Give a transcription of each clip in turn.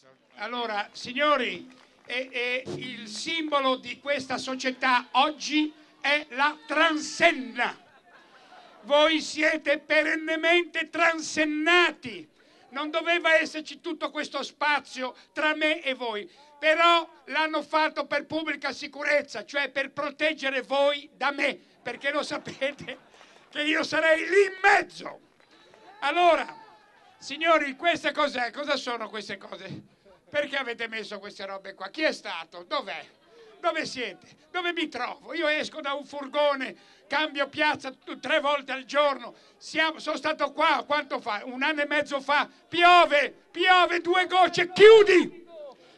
Allora, signori, il simbolo di questa società oggi è la transenna. Voi siete perennemente transennati. Non doveva esserci tutto questo spazio tra me e voi, però l'hanno fatto per pubblica sicurezza, cioè per proteggere voi da me, perché lo sapete che io sarei lì in mezzo. Allora, signori, queste cos'è? Cosa sono queste cose? Perché avete messo queste robe qua? Chi è stato? Dov'è? Dove siete? Dove mi trovo? Io esco da un furgone, cambio piazza 3 volte al giorno. Sono stato qua, quanto fa? 1 anno e mezzo fa. Piove, 2 gocce. Chiudi!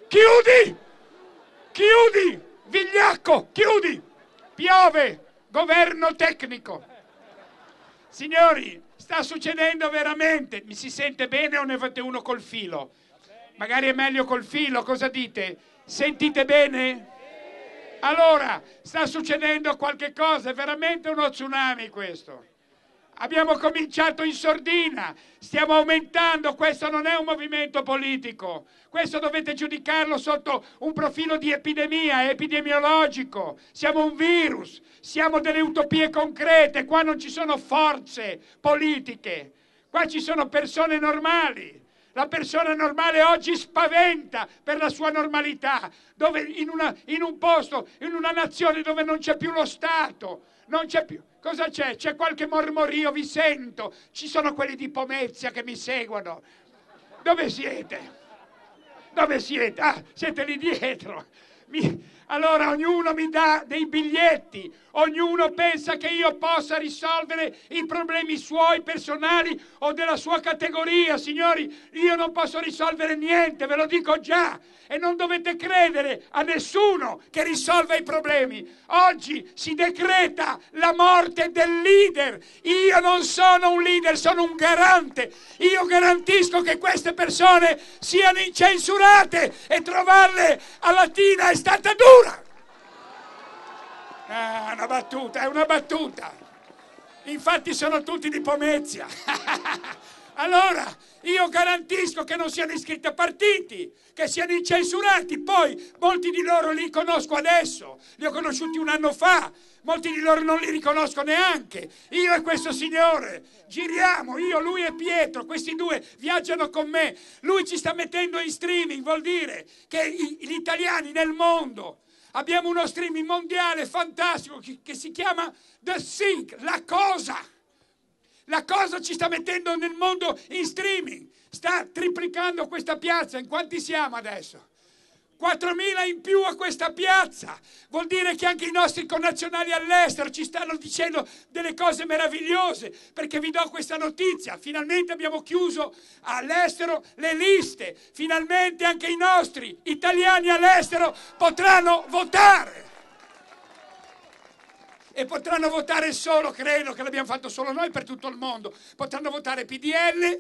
Vigliacco, chiudi! Piove! Governo tecnico. Signori, sta succedendo veramente. Mi si sente bene o ne fate uno col filo? Magari è meglio col filo, cosa dite? Sentite bene? Allora, sta succedendo qualche cosa, è veramente uno tsunami questo. Abbiamo cominciato in sordina, stiamo aumentando, questo non è un movimento politico, questo dovete giudicarlo sotto un profilo di epidemia, epidemiologico. Siamo un virus, siamo delle utopie concrete, qua non ci sono forze politiche, qua ci sono persone normali. La persona normale oggi spaventa per la sua normalità, dove in un posto, in una nazione dove non c'è più lo Stato, non c'è più. Cosa c'è? C'è qualche mormorio, vi sento. Ci sono quelli di Pomezia che mi seguono. Dove siete? Dove siete? Ah, siete lì dietro. Allora ognuno mi dà dei biglietti, ognuno pensa che io possa risolvere i problemi suoi personali o della sua categoria. Signori, io non posso risolvere niente, ve lo dico già, e non dovete credere a nessuno che risolva i problemi. Oggi si decreta la morte del leader. Io non sono un leader, sono un garante. Io garantisco che queste persone siano incensurate e trovarle a Latina è stata dura. Ah, è una battuta. Infatti sono tutti di Pomezia. Allora, io garantisco che non siano iscritti a partiti, che siano incensurati. Poi, molti di loro li conosco adesso, li ho conosciuti 1 anno fa, molti di loro non li riconosco neanche. Io e questo signore giriamo, io, lui e Pietro, questi 2 viaggiano con me. Lui ci sta mettendo in streaming, vuol dire che gli italiani nel mondo abbiamo uno streaming mondiale fantastico che si chiama The Sync, la cosa. La cosa ci sta mettendo nel mondo in streaming, sta triplicando questa piazza. In quanti siamo adesso? 4.000 in più a questa piazza. Vuol dire che anche i nostri connazionali all'estero ci stanno dicendo delle cose meravigliose, perché vi do questa notizia: finalmente abbiamo chiuso all'estero le liste, finalmente anche i nostri italiani all'estero potranno votare. E potranno votare solo, credo che l'abbiamo fatto solo noi per tutto il mondo, potranno votare PDL,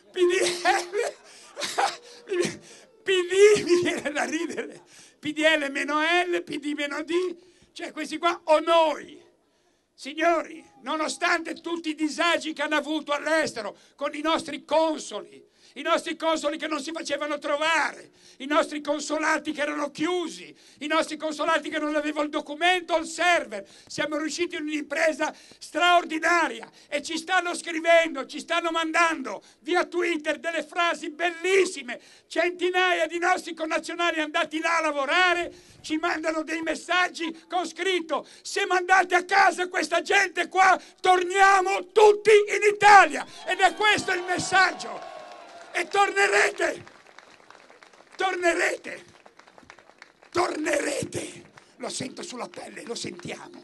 PD, mi viene da ridere, PDL meno L, PD meno D, cioè questi qua o noi. Signori, nonostante tutti i disagi che hanno avuto all'estero con i nostri consoli che non si facevano trovare, i nostri consolati che erano chiusi, i nostri consolati che non avevano il documento o il server, siamo riusciti in un'impresa straordinaria e ci stanno scrivendo, ci stanno mandando via Twitter delle frasi bellissime. Centinaia di nostri connazionali andati là a lavorare ci mandano dei messaggi con scritto: se mandate a casa questa gente qua, torniamo tutti in Italia. Ed è questo il messaggio. E tornerete, lo sento sulla pelle, lo sentiamo.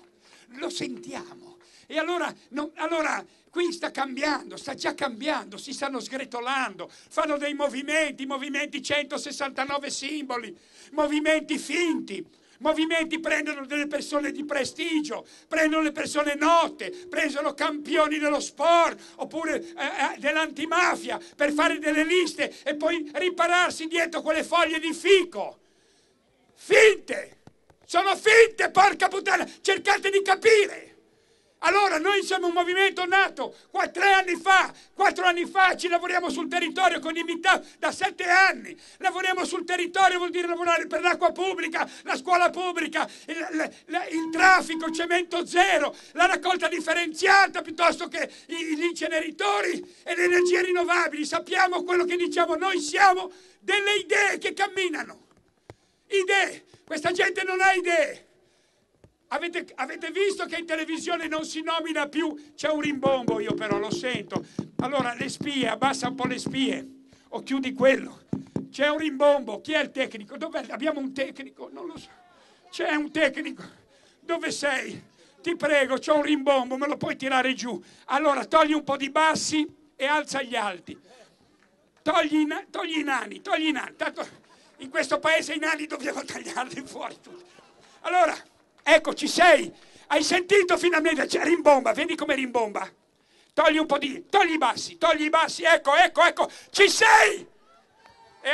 E allora qui sta già cambiando, si stanno sgretolando, fanno dei movimenti 169 simboli, movimenti finti. Movimenti prendono delle persone di prestigio, prendono le persone note, prendono campioni dello sport oppure dell'antimafia per fare delle liste e poi ripararsi dietro quelle foglie di fico. Finte! Sono finte, porca puttana! Cercate di capire! Allora noi siamo un movimento nato 4 anni fa, ci lavoriamo sul territorio con dignità da 7 anni. Lavoriamo sul territorio vuol dire lavorare per l'acqua pubblica, la scuola pubblica, il traffico, il cemento zero, la raccolta differenziata piuttosto che gli inceneritori e le energie rinnovabili. Sappiamo quello che diciamo, noi siamo delle idee che camminano. Idee, questa gente non ha idee. Avete visto che in televisione non si nomina più, c'è un rimbombo, io però lo sento. Allora le spie, abbassa un po' le spie o chiudi quello. C'è un rimbombo, chi è il tecnico? Dov'è? Abbiamo un tecnico? Non lo so. C'è un tecnico? Dove sei? Ti prego, c'ho un rimbombo, me lo puoi tirare giù. Allora togli un po' di bassi e alza gli alti. Togli i nani. Tanto in questo paese i nani dobbiamo tagliarli fuori tutti. Allora, ecco, ci sei. Hai sentito finalmente? C'è rimbomba, vedi come rimbomba? Togli un po' togli i bassi, ecco, ci sei! E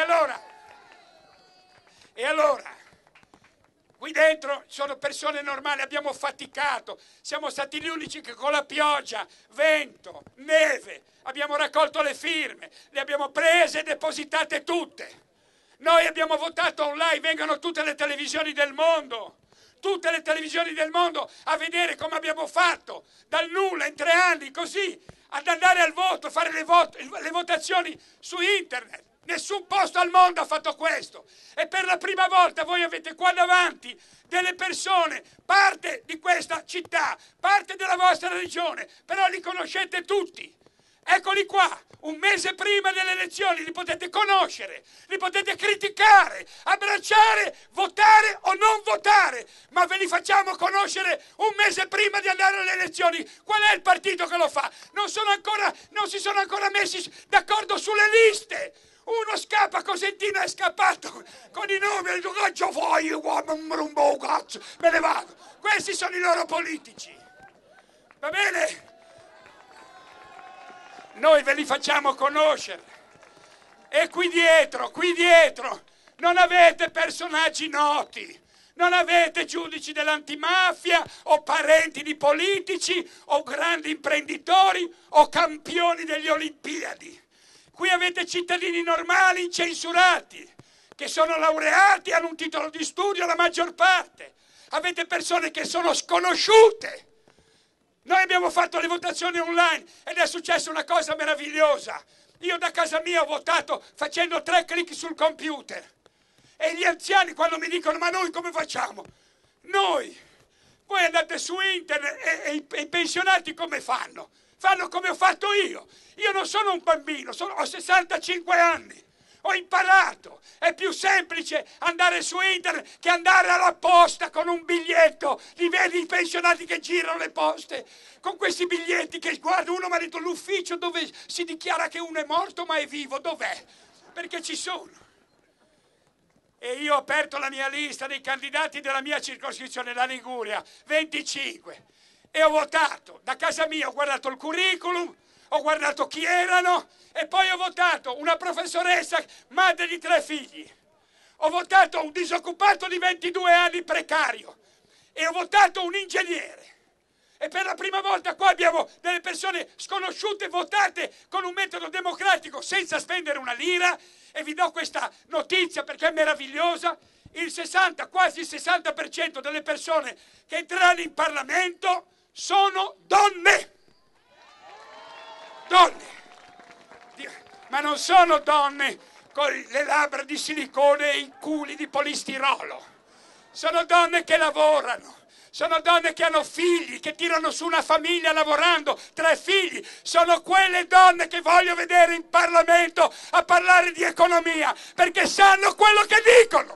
allora, qui dentro sono persone normali, abbiamo faticato, siamo stati gli unici che con la pioggia, vento, neve, abbiamo raccolto le firme, le abbiamo prese e depositate tutte. Noi abbiamo votato online, vengono tutte le televisioni del mondo a vedere come abbiamo fatto dal nulla in 3 anni, così, ad andare al voto, fare le votazioni su internet. Nessun posto al mondo ha fatto questo e per la prima volta voi avete qua davanti delle persone, parte di questa città, parte della vostra regione, però li conoscete tutti. Eccoli qua, un mese prima delle elezioni, li potete conoscere, li potete criticare, abbracciare, votare o non votare, ma ve li facciamo conoscere un mese prima di andare alle elezioni. Qual è il partito che lo fa? Non si sono ancora messi d'accordo sulle liste. Uno scappa, Cosentino è scappato con i nomi, me ne vado. Questi sono i loro politici. Va bene? Noi ve li facciamo conoscere. E qui dietro, non avete personaggi noti, non avete giudici dell'antimafia o parenti di politici o grandi imprenditori o campioni degli Olimpiadi. Qui avete cittadini normali incensurati, che sono laureati, hanno un titolo di studio la maggior parte. Avete persone che sono sconosciute. Noi abbiamo fatto le votazioni online ed è successa una cosa meravigliosa. Io da casa mia ho votato facendo 3 clic sul computer. E gli anziani quando mi dicono ma noi come facciamo? Voi andate su internet e i pensionati come fanno? Fanno come ho fatto io. Io non sono un bambino, ho 65 anni. Ho imparato, è più semplice andare su internet che andare alla posta con un biglietto. Li vedi i pensionati che girano le poste con questi biglietti che guarda, uno mi ha detto l'ufficio dove si dichiara che uno è morto ma è vivo, dov'è? Perché ci sono. E io ho aperto la mia lista dei candidati della mia circoscrizione, la Liguria, 25. E ho votato, da casa mia ho guardato il curriculum, ho guardato chi erano e poi ho votato una professoressa, madre di 3 figli. Ho votato un disoccupato di 22 anni precario e ho votato un ingegnere. E per la prima volta qua abbiamo delle persone sconosciute votate con un metodo democratico senza spendere una lira. E vi do questa notizia perché è meravigliosa. Quasi il 60% delle persone che entreranno in Parlamento sono donne. Donne, ma non sono donne con le labbra di silicone e i culi di polistirolo, sono donne che lavorano, sono donne che hanno figli, che tirano su una famiglia lavorando, 3 figli, sono quelle donne che voglio vedere in Parlamento a parlare di economia, perché sanno quello che dicono.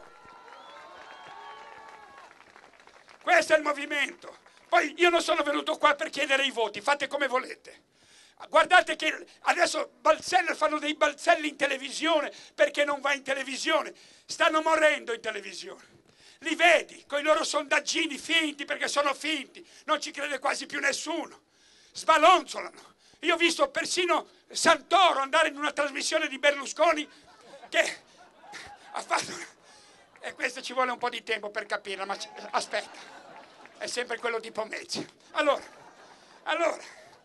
Questo è il movimento. Poi io non sono venuto qua per chiedere i voti, fate come volete. Guardate che adesso fanno dei balzelli in televisione perché non va in televisione. Stanno morendo in televisione. Li vedi con i loro sondaggini finti perché sono finti. Non ci crede quasi più nessuno. Sbalonzolano. Io ho visto persino Santoro andare in una trasmissione di Berlusconi che ha fatto... E questo ci vuole un po' di tempo per capirla, ma aspetta. È sempre quello di Pomezia. Allora... Allora,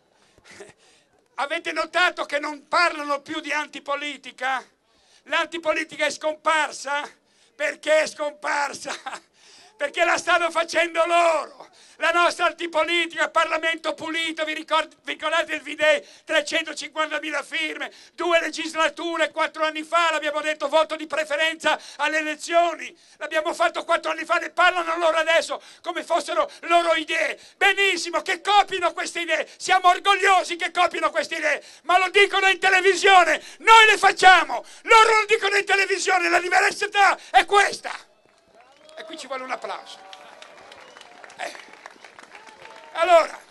avete notato che non parlano più di antipolitica? L'antipolitica è scomparsa? Perché è scomparsa? Perché la stanno facendo loro. La nostra antipolitica, Parlamento pulito, vi ricordate il V-Day? 350.000 firme, 2 legislature, 4 anni fa l'abbiamo detto, voto di preferenza alle elezioni. L'abbiamo fatto 4 anni fa, ne parlano loro adesso come fossero loro idee. Benissimo, che copino queste idee, siamo orgogliosi che copino queste idee, ma lo dicono in televisione, noi le facciamo, loro lo dicono in televisione, la diversità è questa. E qui ci vuole un applauso. Allora,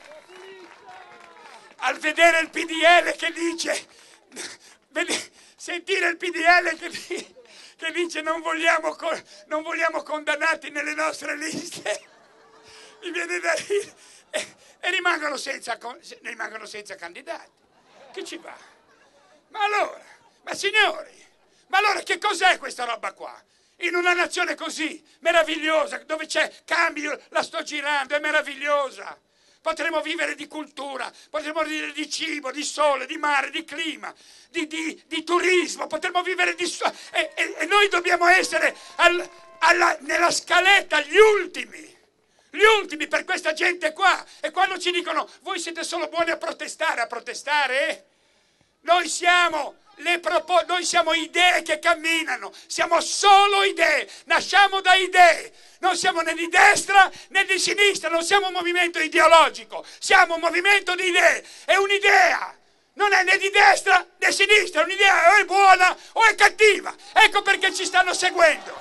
al vedere il PDL che dice, sentire il PDL che dice non vogliamo condannati nelle nostre liste, mi viene da dire, e rimangono senza candidati. Che ci va? Ma allora, ma signori, ma allora che cos'è questa roba qua? In una nazione così meravigliosa, dove c'è cambio, la sto girando, è meravigliosa. Potremo vivere di cultura, potremo vivere di cibo, di sole, di mare, di clima, di turismo, potremo vivere di... E noi dobbiamo essere nella scaletta gli ultimi per questa gente qua. E quando ci dicono, voi siete solo buoni a protestare? Noi siamo idee che camminano, siamo solo idee, nasciamo da idee, non siamo né di destra né di sinistra, non siamo un movimento ideologico, siamo un movimento di idee, è un'idea, non è né di destra né di sinistra, è un'idea, o è buona o è cattiva, ecco perché ci stanno seguendo.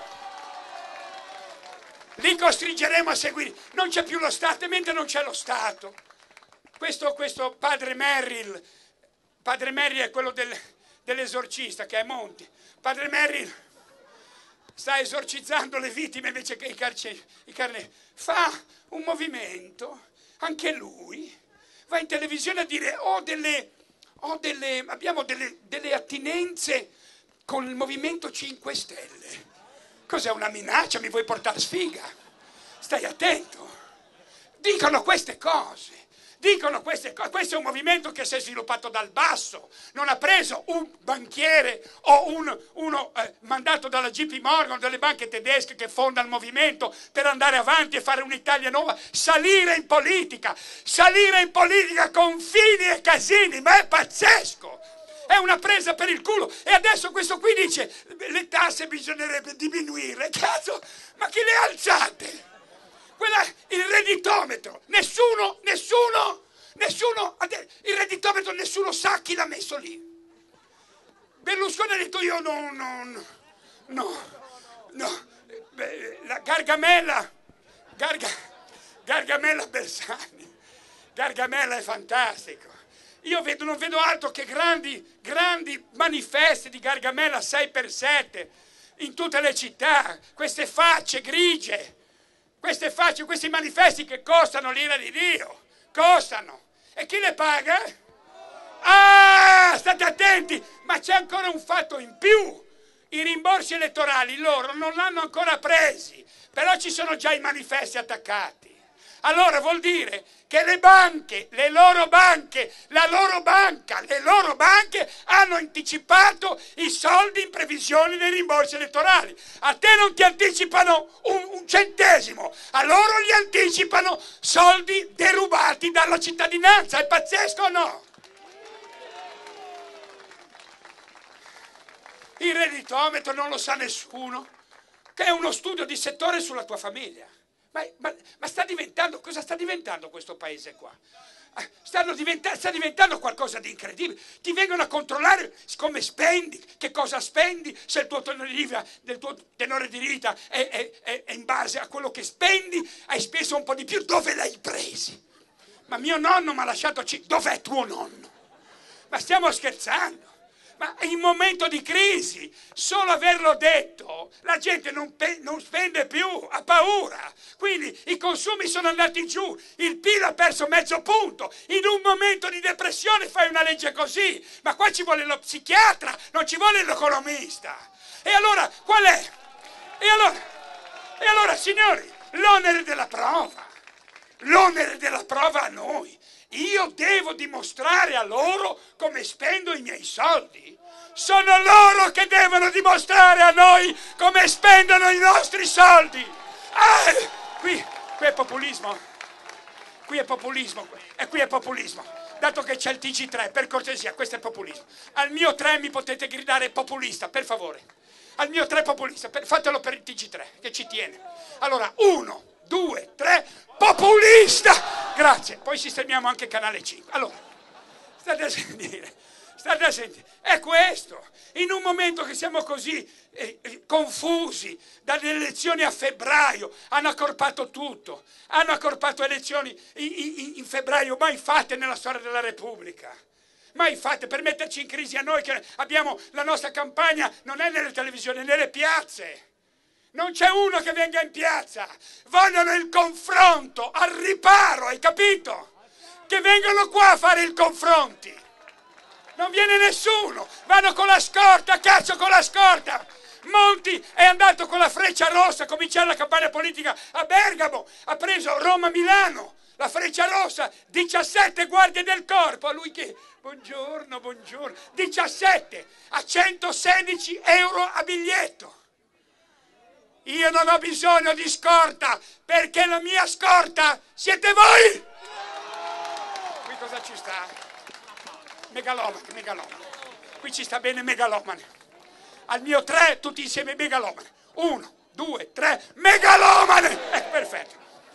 Li costringeremo a seguire, non c'è più lo Stato, e mentre non c'è lo Stato, questo padre Merrill è quello dell'esorcista che è Monti. Padre Merrill sta esorcizzando le vittime invece che i carnefici. Fa un movimento, anche lui, va in televisione a dire abbiamo delle attinenze con il Movimento 5 Stelle. Cos'è, una minaccia? Mi vuoi portare sfiga? Stai attento. Dicono queste cose. Questo è un movimento che si è sviluppato dal basso, non ha preso un banchiere o uno mandato dalla JP Morgan, dalle banche tedesche che fonda il movimento per andare avanti e fare un'Italia nuova, salire in politica con Fini e Casini, ma è pazzesco, è una presa per il culo. E adesso questo qui dice le tasse bisognerebbe diminuirle, cazzo, ma chi le ha alzate? Il redditometro, nessuno, il redditometro nessuno sa chi l'ha messo lì. Berlusconi ha detto io no, la Gargamella Bersani, Gargamella è fantastico. Io non vedo altro che grandi manifesti di Gargamella 6x7 in tutte le città, queste facce grigie. Questi manifesti che costano l'ira di Dio, costano. E chi le paga? Ah, state attenti, ma c'è ancora un fatto in più. I rimborsi elettorali loro non l'hanno ancora presi, però ci sono già i manifesti attaccati. Allora vuol dire che le loro banche hanno anticipato i soldi in previsione dei rimborsi elettorali. A te non ti anticipano un centesimo, a loro gli anticipano soldi derubati dalla cittadinanza. È pazzesco o no? Il redditometro non lo sa nessuno, che è uno studio di settore sulla tua famiglia. Ma sta diventando, cosa sta diventando questo paese qua? Sta diventando qualcosa di incredibile. Ti vengono a controllare come spendi, che cosa spendi, se il tuo tenore di vita è in base a quello che spendi, hai speso un po' di più, dove l'hai presi? Ma mio nonno mi ha lasciato, dov'è tuo nonno? Ma stiamo scherzando? Ma in momento di crisi, solo averlo detto, la gente non spende più, ha paura. Quindi i consumi sono andati giù, il PIL ha perso mezzo punto. In un momento di depressione fai una legge così, ma qua ci vuole lo psichiatra, non ci vuole l'economista. E allora qual è? E allora signori, l'onere della prova a noi. Io devo dimostrare a loro come spendo i miei soldi. Sono loro che devono dimostrare a noi come spendono i nostri soldi. Qui è populismo. Qui è populismo. E qui è populismo. Dato che c'è il TG3, per cortesia, questo è populismo. Al mio 3 mi potete gridare populista, per favore. Al mio 3 populista, fatelo per il TG3, che ci tiene. Allora, 1, 2, 3, populista! Grazie. Poi sistemiamo anche Canale 5. Allora, state a sentire. È questo. In un momento che siamo così confusi, dalle elezioni a febbraio, hanno accorpato tutto. Hanno accorpato elezioni in febbraio mai fatte nella storia della Repubblica. Mai fatte, per metterci in crisi a noi che abbiamo la nostra campagna, non è nelle televisioni, è nelle piazze. Non c'è uno che venga in piazza. Vogliono il confronto, al riparo, hai capito? Che vengono qua a fare il confronti. Non viene nessuno, vanno con la scorta, cazzo con la scorta. Monti è andato con la Freccia Rossa a cominciare la campagna politica a Bergamo, ha preso Roma-Milano, la Freccia Rossa, 17 guardie del corpo, a lui che, buongiorno, 17 a 116 euro a biglietto. Io non ho bisogno di scorta, perché la mia scorta siete voi. Qui cosa ci sta? Megalomane. Qui ci sta bene megalomane. Al mio 3 tutti insieme megalomane. 1, 2, 3, megalomane! Perfetto.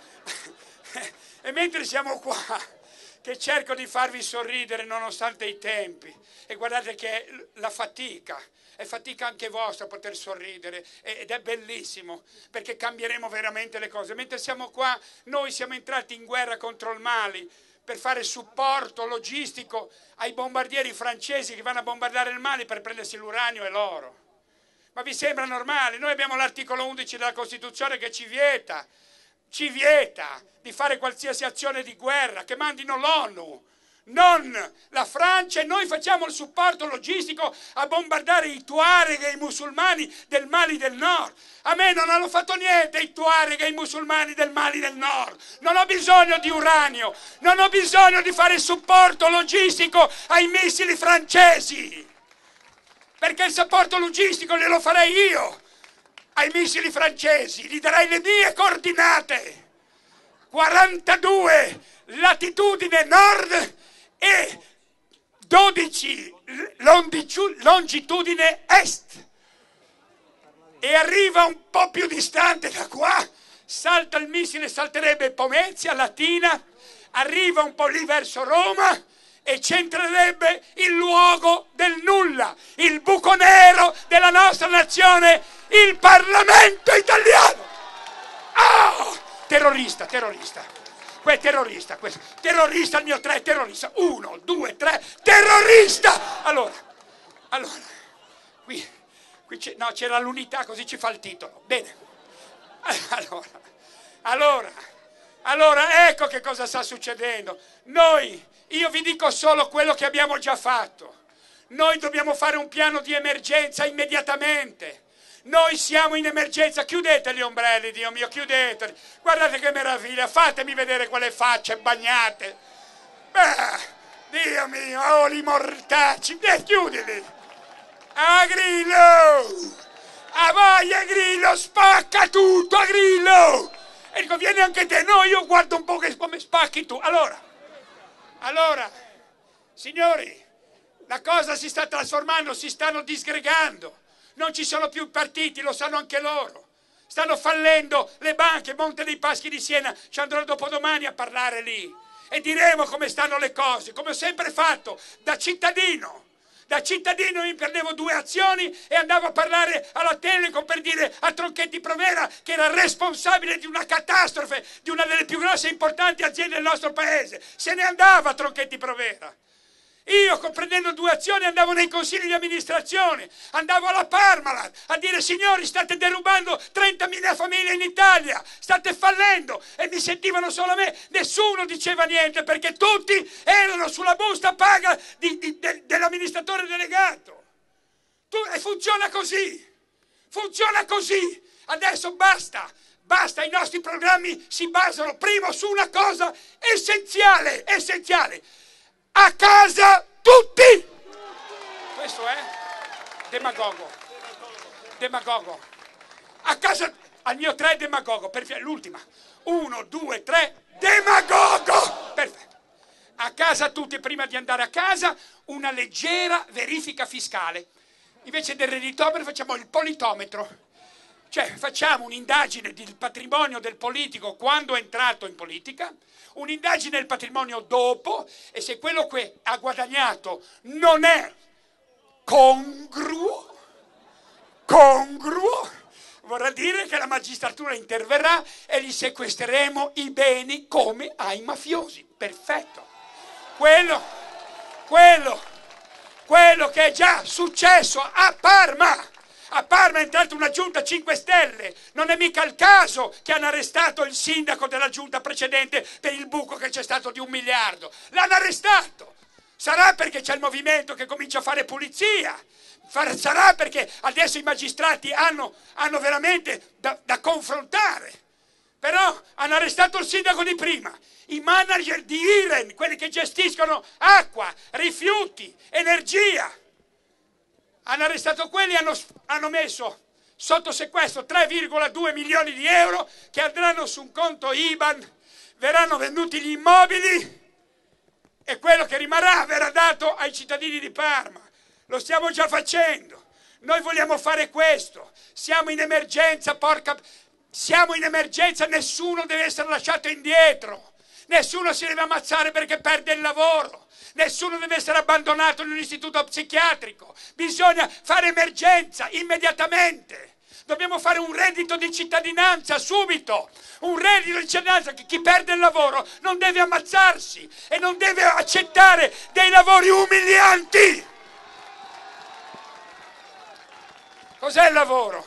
E mentre siamo qua, che cerco di farvi sorridere nonostante i tempi, e guardate che la fatica, è fatica anche vostra poter sorridere, ed è bellissimo, perché cambieremo veramente le cose. Mentre siamo qua, noi siamo entrati in guerra contro il Mali, per fare supporto logistico ai bombardieri francesi che vanno a bombardare il Mali per prendersi l'uranio e l'oro. Ma vi sembra normale? Noi abbiamo l'articolo 11 della Costituzione che ci vieta di fare qualsiasi azione di guerra, che mandino l'ONU, non la Francia, e noi facciamo il supporto logistico a bombardare i Tuareg e i musulmani del Mali del Nord. A me non hanno fatto niente i Tuareg e i musulmani del Mali del Nord. Non ho bisogno di uranio, non ho bisogno di fare supporto logistico ai missili francesi, perché il supporto logistico glielo farei io ai missili francesi, gli darei le mie coordinate, 42 latitudine nord e 12 longitudine est, e arriva un po' più distante da qua, salta il missile, salterebbe Pomezia, Latina, arriva un po' lì verso Roma e centrerebbe il luogo del nulla, il buco nero della nostra nazione, il Parlamento italiano. Terrorista. Terrorista, il mio 3, terrorista. 1, 2, 3, terrorista! Allora, qui c'era l'unità, così ci fa il titolo. Bene. Allora, ecco che cosa sta succedendo. Io vi dico solo quello che abbiamo già fatto. Noi dobbiamo fare un piano di emergenza immediatamente. Noi siamo in emergenza, chiudete gli ombrelli, Dio mio, chiudeteli. Guardate che meraviglia, fatemi vedere quelle facce bagnate. Dio mio, li mortacci, chiudili. A Grillo! A voglia Grillo, spacca tutto a Grillo! E dico, vieni anche te, no, io guardo un po' come spacchi tu. Allora, signori, la cosa si sta trasformando, si stanno disgregando. Non ci sono più partiti, lo sanno anche loro. Stanno fallendo le banche, Monte dei Paschi di Siena, ci andrò dopodomani a parlare lì. E diremo come stanno le cose, come ho sempre fatto, da cittadino. Da cittadino mi prendevo 2 azioni e andavo a parlare alla Telecom per dire a Tronchetti Provera che era responsabile di una catastrofe, di una delle più grosse e importanti aziende del nostro paese. Se ne andava Tronchetti Provera. Io, prendendo 2 azioni, andavo nei consigli di amministrazione, andavo alla Parmalat a dire: signori, state derubando 30.000 famiglie in Italia, state fallendo, e mi sentivano solo me, nessuno diceva niente perché tutti erano sulla busta paga dell'amministratore delegato. E funziona così, adesso basta Basta, i nostri programmi si basano prima su una cosa essenziale, essenziale. A casa tutti! Questo è demagogo. Demagogo. A casa, al mio 3 demagogo, perfetto, l'ultima. 1, 2, 3, demagogo! Perfetto. A casa tutti, prima di andare a casa, una leggera verifica fiscale. Invece del redditometro facciamo il politometro. Cioè facciamo un'indagine del patrimonio del politico quando è entrato in politica, un'indagine del patrimonio dopo, e se quello che ha guadagnato non è congruo, vorrà dire che la magistratura interverrà e gli sequestreremo i beni come ai mafiosi. Perfetto. Quello che è già successo a Parma. A Parma è entrata una giunta 5 Stelle, non è mica il caso che hanno arrestato il sindaco della giunta precedente per il buco che c'è stato di 1 miliardo. L'hanno arrestato. Sarà perché c'è il movimento che comincia a fare pulizia. Sarà perché adesso i magistrati hanno veramente da confrontare. Però hanno arrestato il sindaco di prima, i manager di Iren, quelli che gestiscono acqua, rifiuti, energia. Hanno arrestato quelli, hanno messo sotto sequestro 3,2 milioni di euro che andranno su un conto IBAN, verranno venduti gli immobili e quello che rimarrà verrà dato ai cittadini di Parma. Lo stiamo già facendo. Noi vogliamo fare questo. Siamo in emergenza, siamo in emergenza, nessuno deve essere lasciato indietro. Nessuno si deve ammazzare perché perde il lavoro. Nessuno deve essere abbandonato in un istituto psichiatrico. Bisogna fare emergenza immediatamente. Dobbiamo fare un reddito di cittadinanza subito. Un reddito di cittadinanza che chi perde il lavoro non deve ammazzarsi e non deve accettare dei lavori umilianti. Cos'è il lavoro?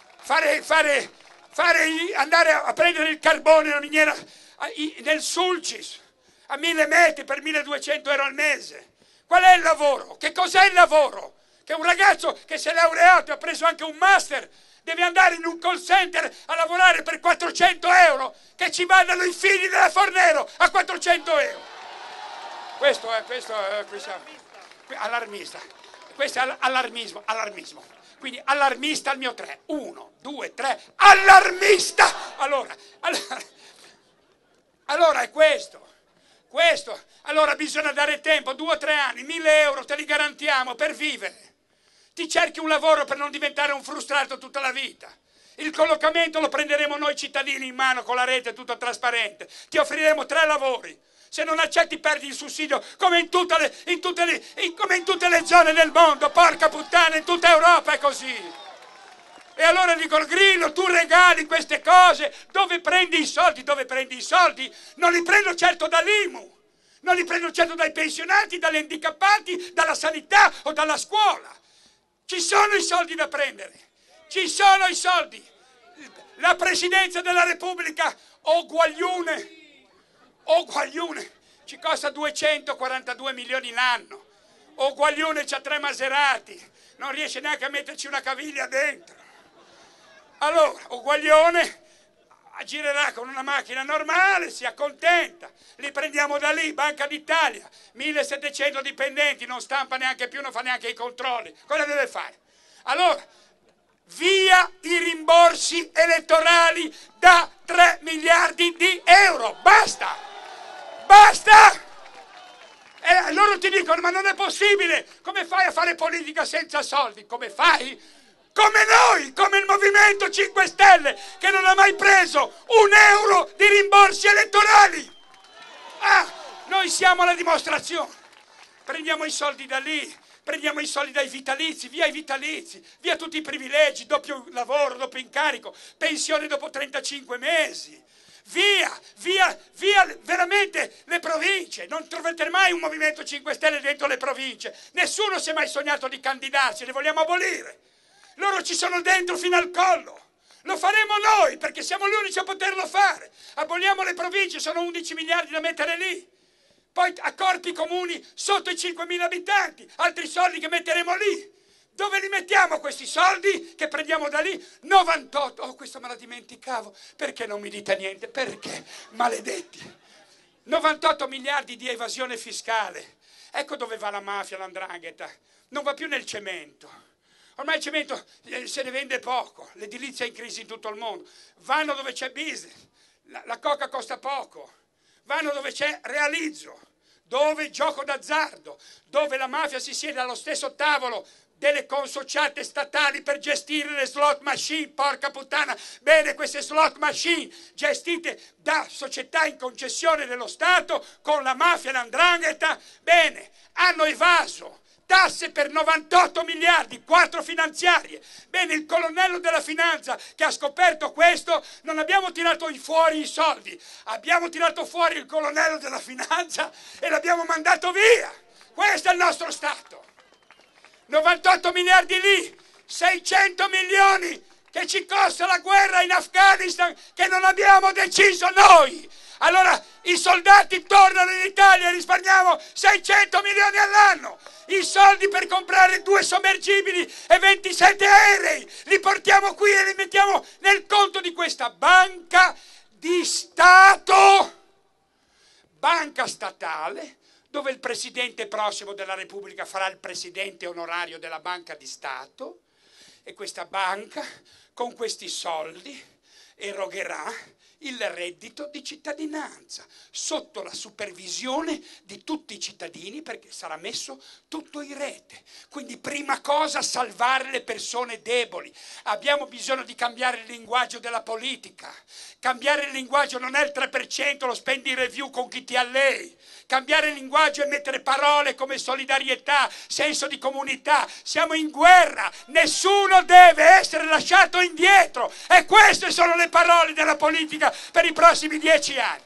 Andare a prendere il carbone nella miniera nel Sulcis a 1000 metri per 1200 euro al mese. Qual è il lavoro? Che cos'è il lavoro? Che un ragazzo che si è laureato e ha preso anche un master deve andare in un call center a lavorare per 400 euro, che ci mandano i figli della Fornero a 400 euro. Questo è allarmista. Questo è allarmismo. Quindi allarmista al mio 3. 1, 2, 3, allarmista! Allora è questo. Allora bisogna dare tempo, 2 o 3 anni, 1000 euro te li garantiamo per vivere. Ti cerchi un lavoro per non diventare un frustrato tutta la vita. Il collocamento lo prenderemo noi cittadini in mano con la rete tutto trasparente. Ti offriremo 3 lavori. Se non accetti perdi il sussidio come in tutte le zone del mondo. Porca puttana, in tutta Europa è così. E allora dicono: Grillo, tu regali queste cose, dove prendi i soldi? Non li prendo certo dall'IMU, non li prendo certo dai pensionati, dagli handicappati, dalla sanità o dalla scuola. Ci sono i soldi da prendere, ci sono i soldi. La Presidenza della Repubblica o Guaglione, ci costa 242 milioni l'anno. O Guaglione c'ha 3 Maserati, non riesce neanche a metterci una caviglia dentro. Allora, Uguaglione girerà con una macchina normale, si accontenta, li prendiamo da lì, Banca d'Italia, 1700 dipendenti, non stampa neanche più, non fa neanche i controlli. Cosa deve fare? Allora, via i rimborsi elettorali da 3 miliardi di euro, basta! E loro ti dicono: ma non è possibile, come fai a fare politica senza soldi? Come fai? Come noi, come il Movimento 5 Stelle, che non ha mai preso 1 euro di rimborsi elettorali. Noi siamo la dimostrazione. Prendiamo i soldi da lì, prendiamo i soldi dai vitalizi, via i vitalizi, via tutti i privilegi, doppio lavoro, doppio incarico, pensione dopo 35 mesi. Via veramente le province. Non troverete mai un Movimento 5 Stelle dentro le province. Nessuno si è mai sognato di candidarsi, le vogliamo abolire. Loro ci sono dentro fino al collo. Lo faremo noi perché siamo gli unici a poterlo fare. Aboliamo le province, sono 11 miliardi da mettere lì. Poi a corpi comuni sotto i 5.000 abitanti, altri soldi che metteremo lì. Dove li mettiamo questi soldi che prendiamo da lì? 98, oh questo me la dimenticavo, perché non mi dite niente? Perché? Maledetti. 98 miliardi di evasione fiscale, ecco dove va la mafia, l''ndrangheta, non va più nel cemento, ormai il cemento se ne vende poco, l'edilizia è in crisi in tutto il mondo, vanno dove c'è business, la coca costa poco, vanno dove c'è realizzo, dove gioco d'azzardo, dove la mafia si siede allo stesso tavolo delle consociate statali per gestire le slot machine, porca puttana. Bene, queste slot machine gestite da società in concessione dello Stato con la mafia e l''ndrangheta, bene, hanno evaso tasse per 98 miliardi, 4 finanziarie. Bene, il colonnello della finanza che ha scoperto questo, non abbiamo tirato fuori i soldi, abbiamo tirato fuori il colonnello della finanza e l'abbiamo mandato via. Questo è il nostro Stato. 98 miliardi lì, 600 milioni che ci costa la guerra in Afghanistan che non abbiamo deciso noi. Allora i soldati tornano in Italia e risparmiamo 600 milioni all'anno. I soldi per comprare 2 sommergibili e 27 aerei li portiamo qui e li mettiamo nel conto di questa banca di Stato, banca statale, dove il presidente prossimo della Repubblica farà il presidente onorario della Banca di Stato e questa banca con questi soldi erogherà il reddito di cittadinanza sotto la supervisione di tutti i cittadini perché sarà messo tutto in rete. Quindi prima cosa salvare le persone deboli. Abbiamo bisogno di cambiare il linguaggio della politica. Cambiare il linguaggio non è il 3%, lo spending review con chi ti ha lei. Cambiare il linguaggio e mettere parole come solidarietà, senso di comunità. Siamo in guerra, nessuno deve essere lasciato indietro e queste sono le parole della politica per i prossimi 10 anni.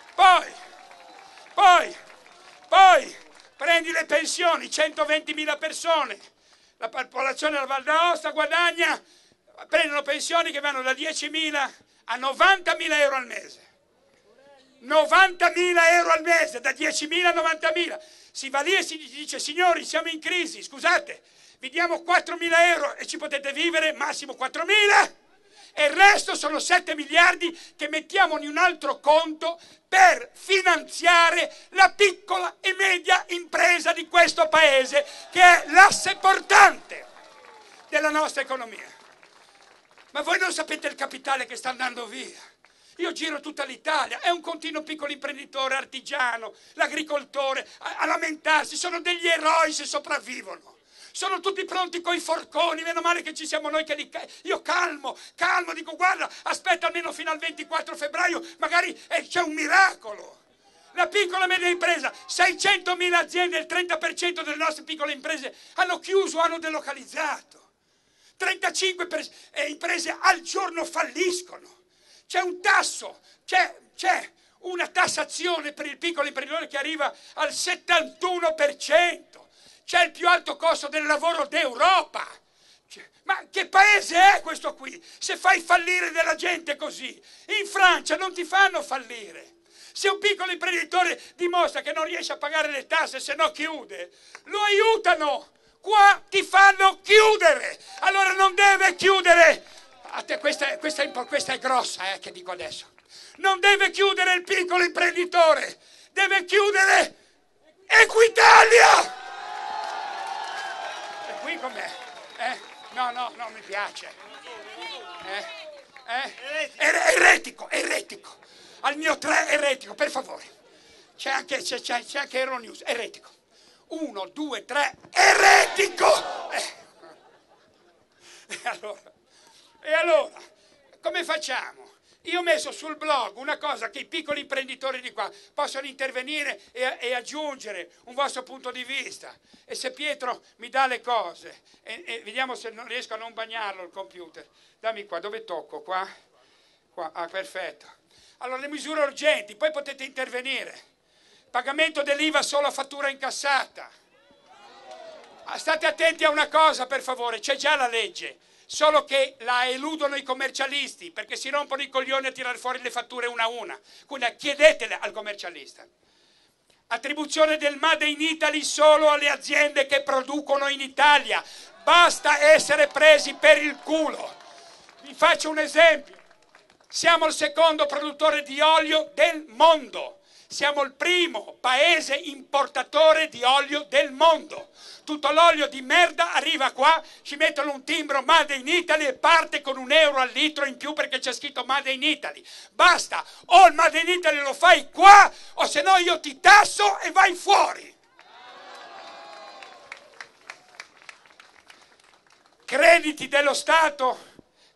Poi prendi le pensioni, 120.000 persone, la popolazione della Val d'Aosta guadagna, prendono pensioni che vanno da 10.000 a 90.000 euro al mese. 90.000 euro al mese, da 10.000 a 90.000. Si va lì e si dice: signori, siamo in crisi, scusate, vi diamo 4.000 euro e ci potete vivere, massimo 4.000, e il resto sono 7 miliardi che mettiamo in un altro conto per finanziare la piccola e media impresa di questo paese, che è l'asse portante della nostra economia. Ma voi non sapete il capitale che sta andando via. Io giro tutta l'Italia, è un continuo piccolo imprenditore, artigiano, l'agricoltore a lamentarsi, sono degli eroi se sopravvivono. Sono tutti pronti coi forconi, meno male che ci siamo noi che li... Io calmo, dico guarda, aspetta almeno fino al 24 febbraio, magari c'è un miracolo. La piccola e media impresa, 600.000 aziende, il 30% delle nostre piccole imprese hanno chiuso, hanno delocalizzato. 35 imprese al giorno falliscono. C'è un tasso, c'è una tassazione per il piccolo imprenditore che arriva al 71%. C'è il più alto costo del lavoro d'Europa. Ma che paese è questo qui? Se fai fallire della gente così, in Francia non ti fanno fallire. Se un piccolo imprenditore dimostra che non riesce a pagare le tasse, se no chiude, lo aiutano. Qua ti fanno chiudere. Allora non deve chiudere. A te questa è grossa, che dico adesso. Non deve chiudere il piccolo imprenditore, deve chiudere Equitalia. E qui com'è? No, non mi piace. Eretico. Al mio 3 eretico, per favore. C'è anche Euronews, eretico. 1, 2, 3, eretico! E allora, come facciamo? Io ho messo sul blog una cosa che i piccoli imprenditori di qua possono intervenire e aggiungere un vostro punto di vista. E se Pietro mi dà le cose, e vediamo se non riesco a non bagnarlo il computer. Dammi qua, dove tocco? Qua? Ah, perfetto. Allora, le misure urgenti, poi potete intervenire. Pagamento dell'IVA solo a fattura incassata. State attenti a una cosa, per favore, c'è già la legge. Solo che la eludono i commercialisti perché si rompono i coglioni a tirare fuori le fatture una a una. Quindi chiedetele al commercialista. Attribuzione del Made in Italy solo alle aziende che producono in Italia. Basta essere presi per il culo. Vi faccio un esempio. Siamo il secondo produttore di olio del mondo. Siamo il primo paese importatore di olio del mondo. Tutto l'olio di merda arriva qua, ci mettono un timbro Made in Italy e parte con €1 al litro in più perché c'è scritto Made in Italy. Basta, o il Made in Italy lo fai qua, o se no io ti tasso e vai fuori. Crediti dallo Stato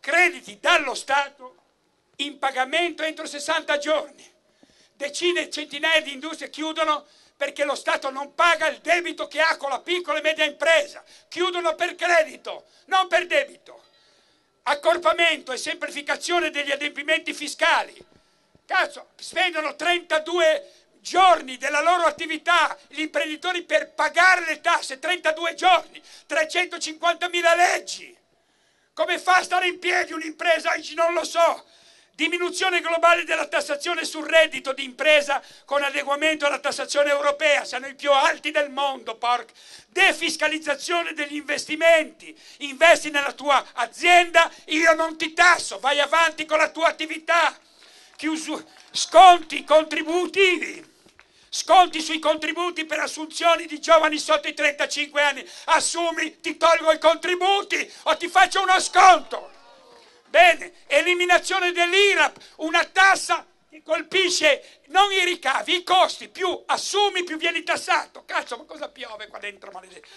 in pagamento entro 60 giorni. Decine e centinaia di industrie chiudono perché lo Stato non paga il debito che ha con la piccola e media impresa. Chiudono per credito, non per debito. Accorpamento e semplificazione degli adempimenti fiscali. Cazzo, spendono 32 giorni della loro attività gli imprenditori per pagare le tasse, 32 giorni, 350.000 leggi. Come fa a stare in piedi un'impresa? Non lo so. Diminuzione globale della tassazione sul reddito di impresa con adeguamento alla tassazione europea, siamo i più alti del mondo, porca. Defiscalizzazione degli investimenti, investi nella tua azienda, io non ti tasso, vai avanti con la tua attività. Sconti contributivi. Sconti sui contributi per assunzioni di giovani sotto i 35 anni. Assumi, ti tolgo i contributi o ti faccio uno sconto. Bene, eliminazione dell'IRAP, una tassa che colpisce non i ricavi, i costi, più assumi più vieni tassato. Cazzo, ma cosa piove qua dentro, maledetto?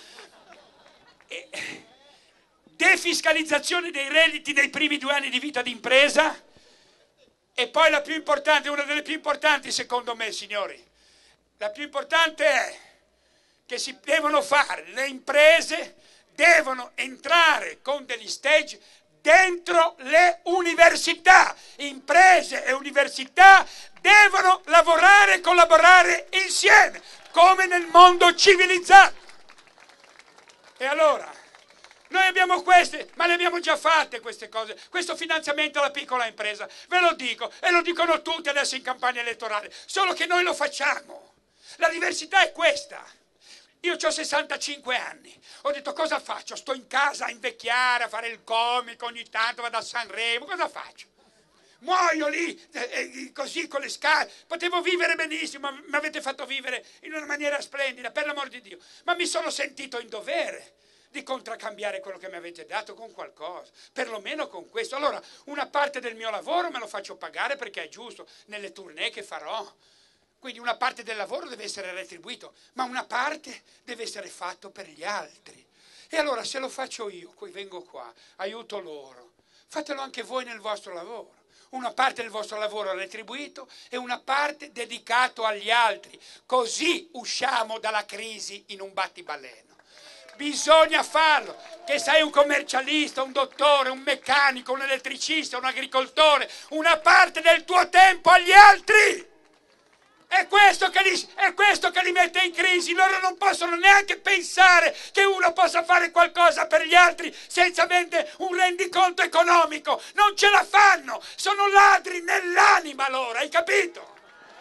Defiscalizzazione dei redditi nei primi 2 anni di vita d'impresa. E poi la più importante, una delle più importanti secondo me, signori, la più importante è che si devono fare, le imprese devono entrare con degli stage dentro le università. Imprese e università devono lavorare e collaborare insieme, come nel mondo civilizzato. E allora, noi abbiamo queste, ma le abbiamo già fatte queste cose, questo finanziamento alla piccola impresa, ve lo dico, e lo dicono tutti adesso in campagna elettorale, solo che noi lo facciamo. La diversità è questa. Io ho 65 anni, ho detto cosa faccio? Sto in casa a invecchiare, a fare il comico, ogni tanto vado a Sanremo, cosa faccio? Muoio lì, così con le scale, potevo vivere benissimo, mi avete fatto vivere in una maniera splendida, per l'amor di Dio, ma mi sono sentito in dovere di contraccambiare quello che mi avete dato con qualcosa, perlomeno con questo. Allora, una parte del mio lavoro me lo faccio pagare perché è giusto, nelle tournée che farò. Quindi una parte del lavoro deve essere retribuito, ma una parte deve essere fatto per gli altri. E allora se lo faccio io, poi vengo qua, aiuto loro, fatelo anche voi nel vostro lavoro. Una parte del vostro lavoro retribuito e una parte dedicato agli altri. Così usciamo dalla crisi in un battibaleno. Bisogna farlo, che sei un commercialista, un dottore, un meccanico, un elettricista, un agricoltore, una parte del tuo tempo agli altri. È questo che li mette in crisi. Loro non possono neanche pensare che uno possa fare qualcosa per gli altri senza avere un rendiconto economico. Non ce la fanno. Sono ladri nell'anima loro, hai capito?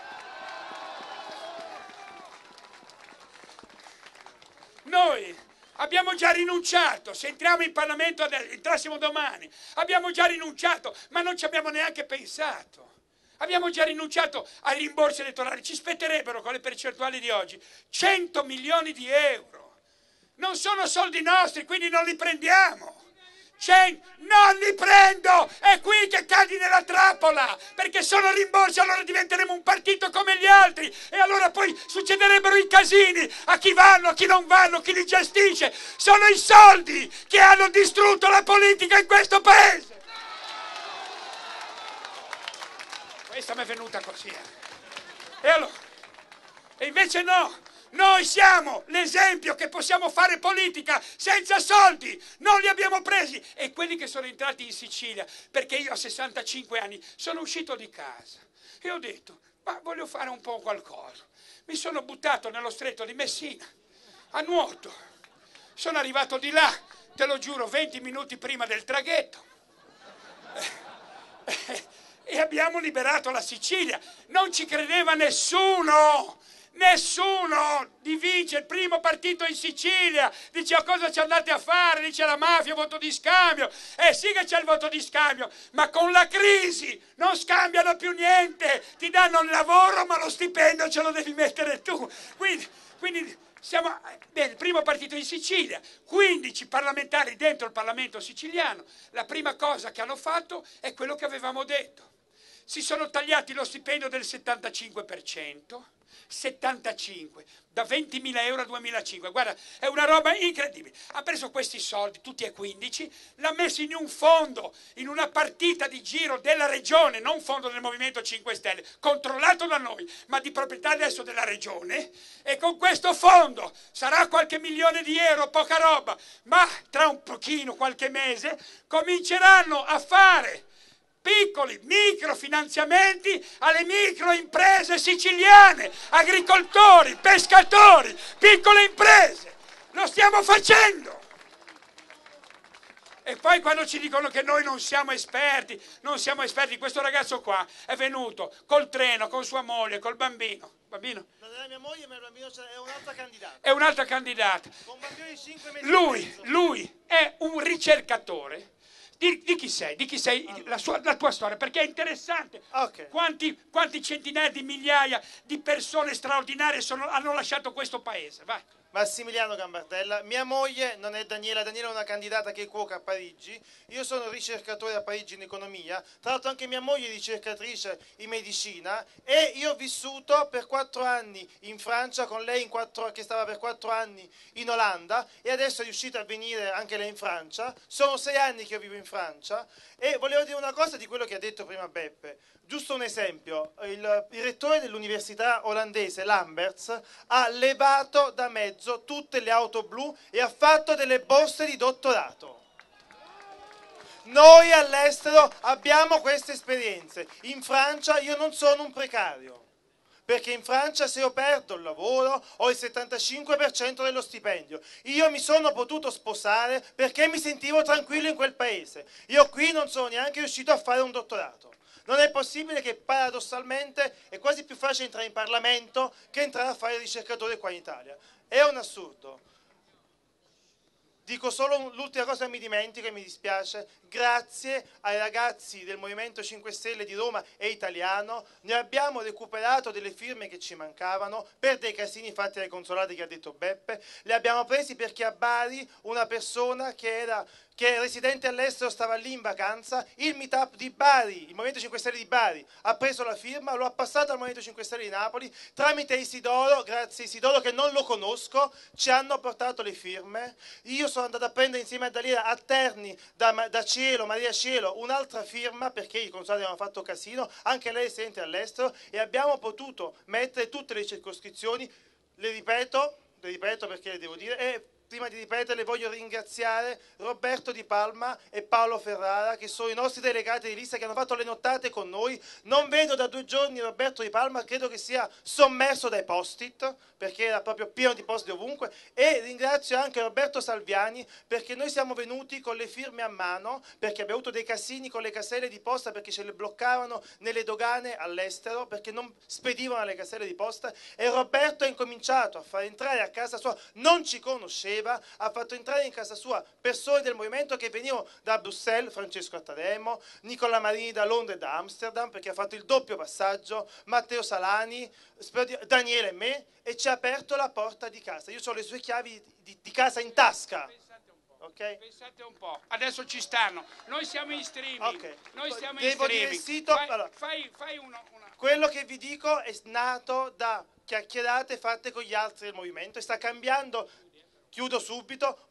Noi abbiamo già rinunciato. Se entriamo in Parlamento adesso, entrassimo domani, abbiamo già rinunciato, ma non ci abbiamo neanche pensato. Abbiamo già rinunciato ai rimborsi elettorali, ci spetterebbero con le percentuali di oggi 100 milioni di euro. Non sono soldi nostri, quindi non li prendiamo. Non li prendo! È qui che cadi nella trappola, perché sono rimborsi, allora diventeremo un partito come gli altri e allora poi succederebbero i casini, a chi vanno, a chi non vanno, chi li gestisce. Sono i soldi che hanno distrutto la politica in questo paese. Questa mi è venuta così. E allora? E invece no, noi siamo l'esempio che possiamo fare politica senza soldi, non li abbiamo presi. E quelli che sono entrati in Sicilia, perché io a 65 anni sono uscito di casa e ho detto, ma voglio fare un po' qualcosa. Mi sono buttato nello stretto di Messina, a nuoto. Sono arrivato di là, te lo giuro, 20 minuti prima del traghetto. E abbiamo liberato la Sicilia. Non ci credeva nessuno. Nessuno vince il primo partito in Sicilia, dice cosa ci andate a fare, dice la mafia, voto di scambio, sì che c'è il voto di scambio, ma con la crisi non scambiano più niente, ti danno il lavoro ma lo stipendio ce lo devi mettere tu, quindi siamo, bene, il primo partito in Sicilia, 15 parlamentari dentro il Parlamento siciliano, la prima cosa che hanno fatto è quello che avevamo detto. Si sono tagliati lo stipendio del 75%, 75, da 20.000 euro a 2.500. Guarda, è una roba incredibile. Ha preso questi soldi, tutti e 15, l'ha messo in un fondo, in una partita di giro della regione, non un fondo del Movimento 5 Stelle, controllato da noi, ma di proprietà adesso della regione, e con questo fondo sarà qualche milione di euro, poca roba, ma tra un pochino, qualche mese, cominceranno a fare piccoli microfinanziamenti alle microimprese siciliane, agricoltori, pescatori, piccole imprese. Lo stiamo facendo. E poi quando ci dicono che noi non siamo esperti, questo ragazzo qua è venuto col treno, con sua moglie, col bambino. Bambino? Non è mia moglie, ma il bambino è un'altra candidata. È un'altra candidata. Con un bambino di 5 mesi. Lui è un ricercatore. Di chi sei? Di chi sei? Allora. La tua storia, perché è interessante. Okay. Quanti centinaia di migliaia di persone straordinarie hanno lasciato questo paese? Vai. Massimiliano Gambardella, mia moglie non è Daniela è una candidata che è cuoca a Parigi, io sono ricercatore a Parigi in economia, tra l'altro anche mia moglie è ricercatrice in medicina e io ho vissuto per 4 anni in Francia con lei che stava per 4 anni in Olanda e adesso è riuscita a venire anche lei in Francia, sono 6 anni che io vivo in Francia e volevo dire una cosa di quello che ha detto prima Beppe. Giusto un esempio, il rettore dell'università olandese Lamberts ha levato da mezzo tutte le auto blu e ha fatto delle borse di dottorato. Noi all'estero abbiamo queste esperienze. In Francia io non sono un precario, perché in Francia se io perdo il lavoro ho il 75% dello stipendio. Io mi sono potuto sposare perché mi sentivo tranquillo in quel paese. Io qui non sono neanche riuscito a fare un dottorato. Non è possibile che paradossalmente è quasi più facile entrare in Parlamento che entrare a fare il ricercatore qua in Italia. È un assurdo. Dico solo l'ultima cosa che mi dimentico e mi dispiace, grazie ai ragazzi del Movimento 5 Stelle di Roma e italiano, ne abbiamo recuperato delle firme che ci mancavano per dei casini fatti dai consolati che ha detto Beppe, li abbiamo presi perché a Bari una persona che è residente all'estero stava lì in vacanza, il meetup di Bari, il Movimento 5 Stelle di Bari ha preso la firma, lo ha passato al Movimento 5 Stelle di Napoli, tramite Isidoro, grazie a Isidoro che non lo conosco, ci hanno portato le firme, io sono andato a prendere insieme a Dalila a Terni, da Cielo, Maria Cielo, un'altra firma perché i consolati avevano fatto casino, anche lei è residente all'estero e abbiamo potuto mettere tutte le circoscrizioni, le ripeto perché le devo dire, e prima di ripeterle voglio ringraziare Roberto Di Palma e Paolo Ferrara che sono i nostri delegati di lista che hanno fatto le nottate con noi. Non vedo da 2 giorni Roberto Di Palma, credo che sia sommerso dai post-it perché era proprio pieno di post-it ovunque e ringrazio anche Roberto Salviani perché noi siamo venuti con le firme a mano perché abbiamo avuto dei casini con le caselle di posta perché ce le bloccavano nelle dogane all'estero perché non spedivano alle caselle di posta e Roberto ha incominciato a far entrare a casa sua, non ci conosceva, ha fatto entrare in casa sua persone del movimento che venivano da Bruxelles, Francesco Attaremo, Nicola Marini da Londra e da Amsterdam perché ha fatto il doppio passaggio, Matteo Salani, Daniele e me e ci ha aperto la porta di casa. Io ho le sue chiavi di casa in tasca. Okay. Pensate un po', adesso ci stanno, noi siamo in streaming, okay. Noi siamo Devo in streaming. Dire il sito, allora, fai una... Quello che vi dico è nato da chiacchierate fatte con gli altri del movimento e sta cambiando. Chiudo subito,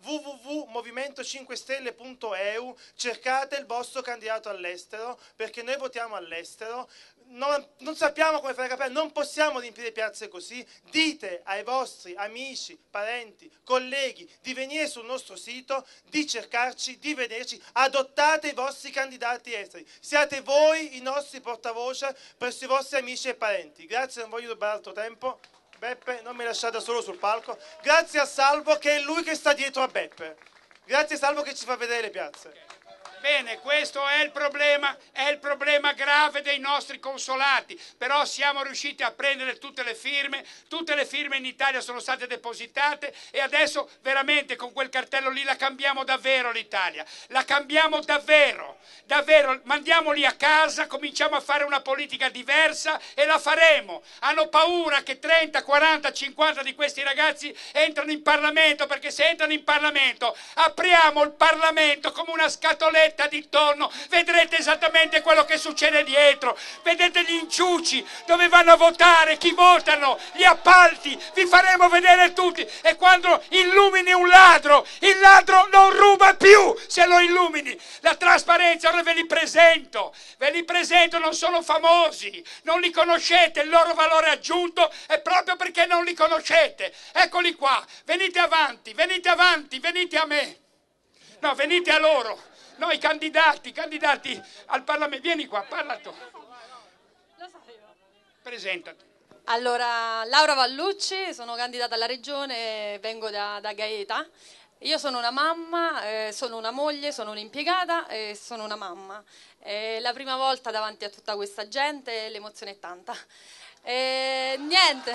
www.movimento5stelle.eu, cercate il vostro candidato all'estero, perché noi votiamo all'estero, non sappiamo come fare capire, non possiamo riempire piazze così, dite ai vostri amici, parenti, colleghi di venire sul nostro sito, di cercarci, di vederci, adottate i vostri candidati esteri, siate voi i nostri portavoce presso i vostri amici e parenti. Grazie, non voglio rubare altro tempo. Beppe, non mi lasciate solo sul palco. Grazie a Salvo che è lui che sta dietro a Beppe. Grazie Salvo che ci fa vedere le piazze. Bene, questo è il problema grave dei nostri consolati, però siamo riusciti a prendere tutte le firme in Italia sono state depositate e adesso veramente con quel cartello lì la cambiamo davvero l'Italia, la cambiamo davvero, mandiamoli a casa, cominciamo a fare una politica diversa e la faremo. Hanno paura che 30, 40, 50 di questi ragazzi entrano in Parlamento, perché se entrano in Parlamento apriamo il Parlamento come una scatoletta di tonno, vedrete esattamente quello che succede dietro, vedete gli inciuci dove vanno a votare, chi votano, gli appalti, vi faremo vedere tutti, e quando illumini un ladro, il ladro non ruba più se lo illumini. La trasparenza, ora ve li presento, non sono famosi, non li conoscete, il loro valore aggiunto è proprio perché non li conoscete. Eccoli qua, venite avanti, venite a me, no, venite a loro. No, i candidati al Parlamento. Vieni qua, parla tu. Lo so io. Presentati. Allora, Laura Vallucci, sono candidata alla regione, vengo da Gaeta. Io sono una mamma, sono una moglie, sono un'impiegata e sono una mamma. La prima volta davanti a tutta questa gente l'emozione è tanta. Niente.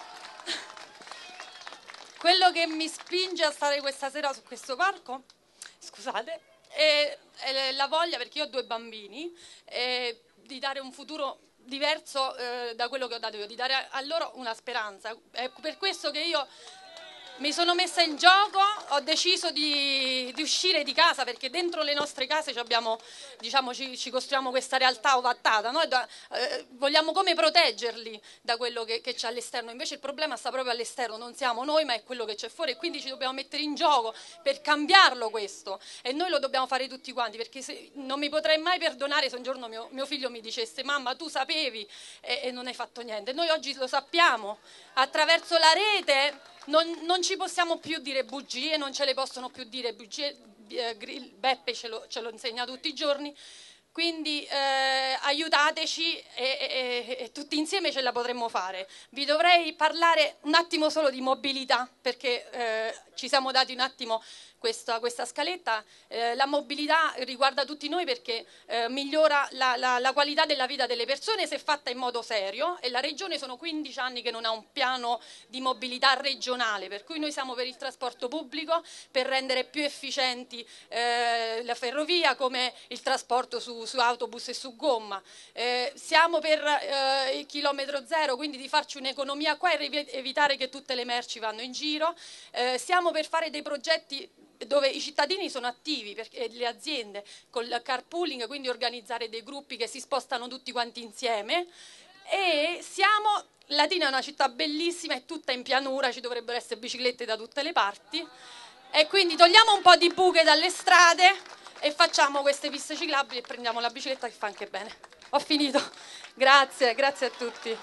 Quello che mi spinge a stare questa sera su questo palco, scusate, e la voglia, perché io ho 2 bambini, di dare un futuro diverso da quello che ho dato io, di dare a loro una speranza. È per questo che io mi sono messa in gioco, ho deciso di uscire di casa, perché dentro le nostre case abbiamo, diciamo, ci costruiamo questa realtà ovattata, no? Vogliamo come proteggerli da quello che c'è all'esterno, invece il problema sta proprio all'esterno, non siamo noi ma è quello che c'è fuori, e quindi ci dobbiamo mettere in gioco per cambiarlo questo, e noi lo dobbiamo fare tutti quanti, perché non mi potrei mai perdonare se un giorno mio figlio mi dicesse: mamma, tu sapevi e non hai fatto niente. Noi oggi lo sappiamo, attraverso la rete. Non ci possiamo più dire bugie, non ce le possono più dire bugie, Beppe ce lo insegna tutti i giorni, quindi aiutateci e tutti insieme ce la potremmo fare. Vi dovrei parlare un attimo solo di mobilità, perché ci siamo dati un attimo questa scaletta. La mobilità riguarda tutti noi, perché migliora la qualità della vita delle persone se fatta in modo serio, e la Regione sono 15 anni che non ha un piano di mobilità regionale, per cui noi siamo per il trasporto pubblico, per rendere più efficienti la ferrovia, come il trasporto su autobus e su gomma. Siamo per il chilometro zero, quindi di farci un'economia qua e evitare che tutte le merci vanno in giro. Siamo per fare dei progetti dove i cittadini sono attivi, perché le aziende, con il carpooling, quindi organizzare dei gruppi che si spostano tutti quanti insieme. E Latina è una città bellissima, è tutta in pianura, ci dovrebbero essere biciclette da tutte le parti, e quindi togliamo un po' di buche dalle strade e facciamo queste piste ciclabili e prendiamo la bicicletta, che fa anche bene. Ho finito, grazie a tutti.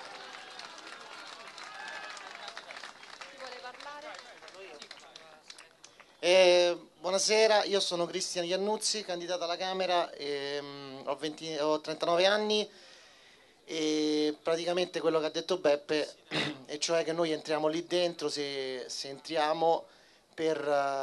Buonasera, io sono Cristian Iannuzzi, candidato alla Camera, ho 39 anni, e praticamente quello che ha detto Beppe, e cioè che noi entriamo lì dentro se entriamo per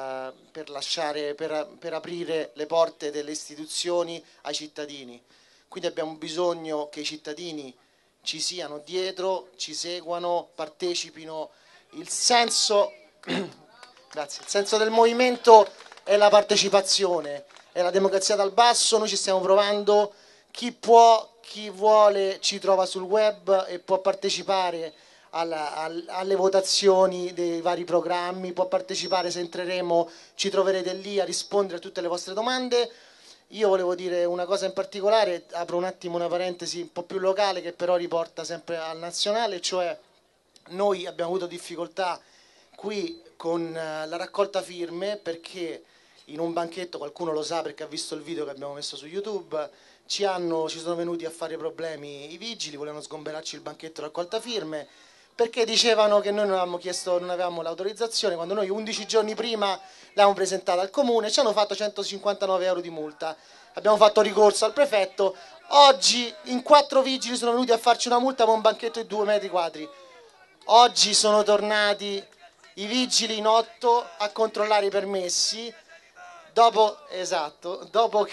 aprire le porte delle istituzioni ai cittadini. Quindi abbiamo bisogno che i cittadini ci siano dietro, ci seguano, partecipino. Il senso del movimento è la partecipazione, è la democrazia dal basso. Noi ci stiamo provando, chi può, chi vuole ci trova sul web e può partecipare alle votazioni dei vari programmi, può partecipare, se entreremo ci troverete lì a rispondere a tutte le vostre domande. Io volevo dire una cosa in particolare, apro un attimo una parentesi un po' più locale che però riporta sempre al nazionale, cioè noi abbiamo avuto difficoltà qui con la raccolta firme, perché in un banchetto, qualcuno lo sa perché ha visto il video che abbiamo messo su YouTube, ci sono venuti a fare problemi i vigili, volevano sgomberarci il banchetto raccolta firme, perché dicevano che noi non avevamo l'autorizzazione, quando noi 11 giorni prima l'avevamo presentata al comune, ci hanno fatto 159 euro di multa. Abbiamo fatto ricorso al prefetto, oggi in 4 vigili sono venuti a farci una multa per un banchetto di 2 metri quadri. Oggi sono tornati i vigili in 8 a controllare i permessi. esatto,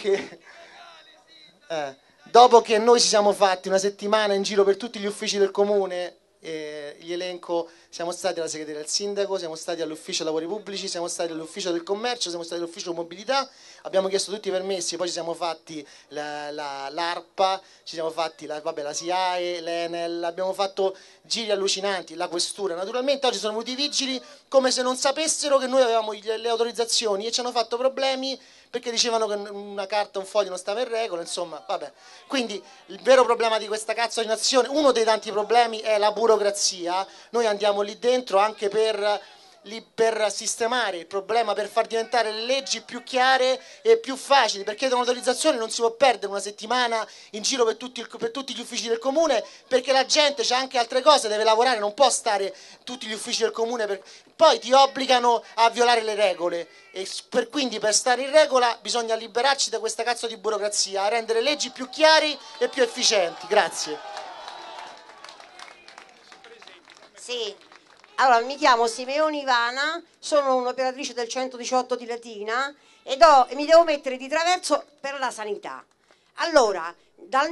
dopo che noi ci siamo fatti una settimana in giro per tutti gli uffici del comune, gli elenco, siamo stati alla segreteria del sindaco, siamo stati all'ufficio lavori pubblici, siamo stati all'ufficio del commercio, siamo stati all'ufficio mobilità, abbiamo chiesto tutti i permessi, poi ci siamo fatti l'ARPA, ci siamo fatti la SIAE, l'Enel, abbiamo fatto giri allucinanti, la questura. Naturalmente oggi sono venuti i vigili come se non sapessero che noi avevamo le autorizzazioni e ci hanno fatto problemi perché dicevano che una carta, un foglio non stava in regola, insomma, vabbè. Quindi il vero problema di questa cazzo di nazione, uno dei tanti problemi, è la burocrazia. Noi andiamo lì dentro anche per sistemare il problema, per far diventare le leggi più chiare e più facili. Per chiedere un'autorizzazione non si può perdere una settimana in giro per tutti gli uffici del comune, perché la gente c'ha anche altre cose, deve lavorare, non può stare tutti gli uffici del comune, poi ti obbligano a violare le regole e quindi per stare in regola bisogna liberarci da questa cazzo di burocrazia, rendere leggi più chiare e più efficienti. Grazie. Sì. Allora, mi chiamo Simeone Ivana, sono un'operatrice del 118 di Latina e mi devo mettere di traverso per la sanità. Allora, dal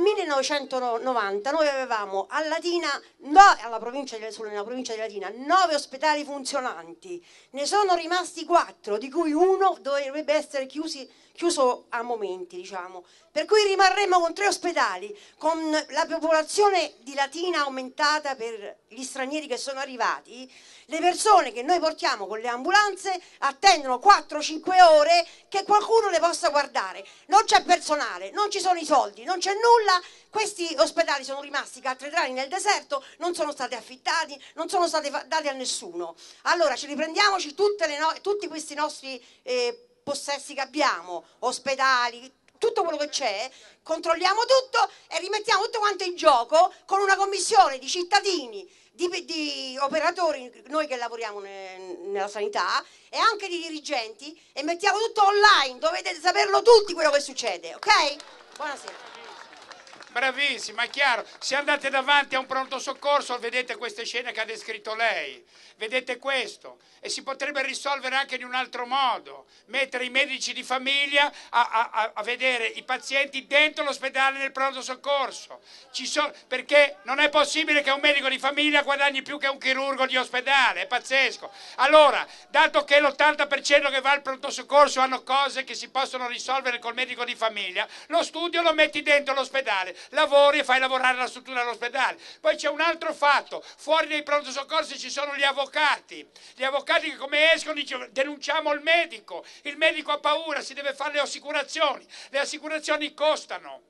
1990 noi avevamo a Latina, nella provincia di Latina, 9 ospedali funzionanti, ne sono rimasti 4, di cui uno dovrebbe essere chiuso a momenti, diciamo. Per cui rimarremo con 3 ospedali, con la popolazione di Latina aumentata per gli stranieri che sono arrivati. Le persone che noi portiamo con le ambulanze attendono 4-5 ore che qualcuno le possa guardare. Non c'è personale, non ci sono i soldi, non c'è nulla. Questi ospedali sono rimasti cattedrali nel deserto, non sono stati affittati, non sono stati dati a nessuno. Allora ci riprendiamoci tutti questi nostri possessi che abbiamo, ospedali, tutto quello che c'è, controlliamo tutto e rimettiamo tutto quanto in gioco con una commissione di cittadini, di operatori, noi che lavoriamo nella sanità, e anche di dirigenti, e mettiamo tutto online, dovete saperlo tutti quello che succede, ok? Buonasera. Bravissima, è chiaro. Se andate davanti a un pronto soccorso vedete queste scene che ha descritto lei, vedete questo, e si potrebbe risolvere anche in un altro modo, mettere i medici di famiglia a vedere i pazienti dentro l'ospedale nel pronto soccorso, perché non è possibile che un medico di famiglia guadagni più che un chirurgo di ospedale, è pazzesco. Allora, dato che l'80% che va al pronto soccorso hanno cose che si possono risolvere col medico di famiglia, lo studio lo metti dentro l'ospedale, lavori e fai lavorare la struttura dell'ospedale. Poi c'è un altro fatto, fuori dai pronto soccorsi ci sono gli avvocati che come escono dicono denunciamo il medico ha paura, si deve fare le assicurazioni costano.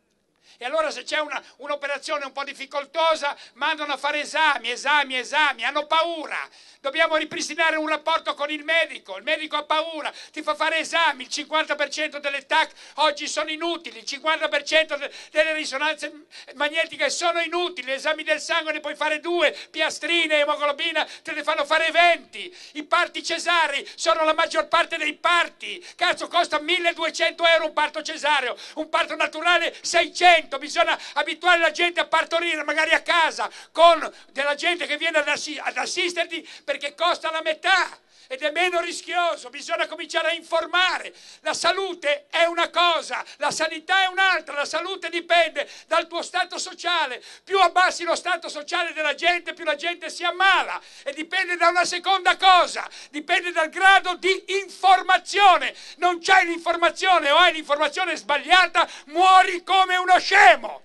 E allora se c'è un'operazione un po' difficoltosa mandano a fare esami, hanno paura. Dobbiamo ripristinare un rapporto con il medico ha paura, ti fa fare esami, il 50% delle TAC oggi sono inutili, il 50% delle risonanze magnetiche sono inutili, gli esami del sangue ne puoi fare 2, piastrine, emoglobina te ne fanno fare 20, i parti cesarei sono la maggior parte dei parti, cazzo costa 1.200 euro un parto cesareo, un parto naturale 600. Bisogna abituare la gente a partorire magari a casa con della gente che viene ad assisterti perché costa la metà ed è meno rischioso. Bisogna cominciare a informare. La salute è una cosa, la sanità è un'altra. La salute dipende dal tuo stato sociale. Più abbassi lo stato sociale della gente, più la gente si ammala, e dipende da una seconda cosa, dipende dal grado di informazione. Non c'hai l'informazione o hai l'informazione sbagliata, muori come uno scemo.